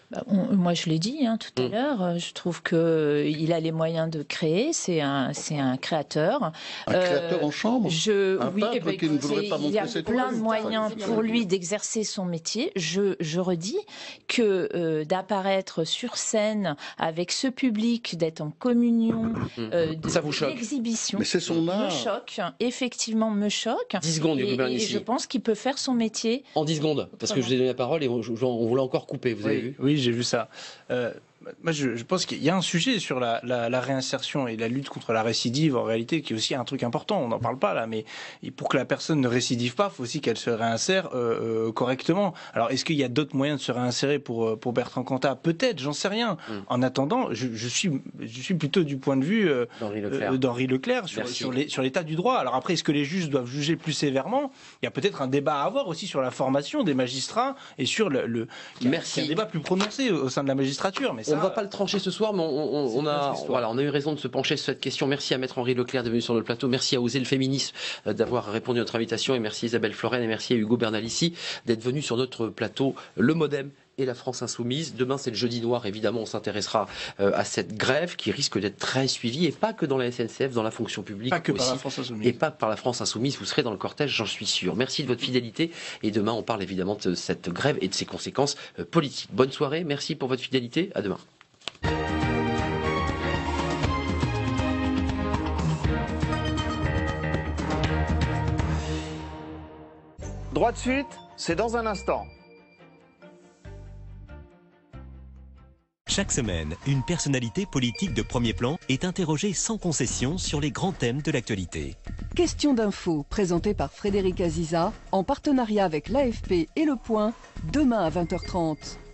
Bah, on, moi, je l'ai dit hein, tout à mmh. l'heure. Je trouve qu'il a les moyens de créer. C'est un, c'est un créateur. Un euh, créateur en chambre. Je, un oui, peintre bah, qui ne voudrait pas il y a plein de moyens pour lui d'exercer son métier. Je, je redis que euh, d'apparaître sur scène avec ce public, d'être en communion, euh, de, ça vous choque. L'exhibition. Mais c'est son art. Me choque, effectivement, me choque. dix secondes, et, et, et je pense qu'il peut faire son métier. En dix secondes, parce que je vous ai donné la parole et on, on vous l'a encore coupé. Vous oui, avez vu? Oui, j'ai vu ça. Euh, moi, je, je pense qu'il y a un sujet sur la, la, la réinsertion et la lutte contre la récidive, en réalité, qui est aussi un truc important. On n'en parle pas là, mais pour que la personne ne récidive pas, il faut aussi qu'elle se réinsère euh, euh, correctement. Alors, est-ce qu'il y a d'autres moyens de se réinsérer pour, pour Bertrand Cantat? Peut-être, j'en sais rien. Mm. En attendant, je, je, suis, je suis plutôt du point de vue euh, d'Henri Leclerc, euh, d'Henri Leclerc sur, sur, les, sur l'état du droit. Alors après, est-ce que les juges doivent juger plus sévèrement? Il y a peut-être un débat à avoir aussi sur la formation des magistrats et sur le... le Merci. Il y a un débat plus prononcé au sein de la magistrature. Mais ça, on ne va pas le trancher ce soir, mais on, on, on, a, voilà, on a eu raison de se pencher sur cette question. Merci à Maître Henri Leclerc d'être venu sur notre plateau. Merci à Oser le féminisme d'avoir répondu à notre invitation. Et merci à Isabelle Floren et merci à Hugo Bernalici d'être venu sur notre plateau. Le Modem et la France Insoumise. Demain, c'est le jeudi noir. Évidemment, on s'intéressera euh, à cette grève qui risque d'être très suivie, et pas que dans la S N C F, dans la fonction publique pas que aussi, par la France Insoumise. Et pas par la France Insoumise. Vous serez dans le cortège, j'en suis sûr. Merci de votre fidélité. Et demain, on parle évidemment de cette grève et de ses conséquences euh, politiques. Bonne soirée. Merci pour votre fidélité. À demain. Droit de suite, c'est dans un instant. Chaque semaine, une personnalité politique de premier plan est interrogée sans concession sur les grands thèmes de l'actualité. Question d'info, présentée par Frédéric Aziza, en partenariat avec l'A F P et Le Point, demain à vingt heures trente.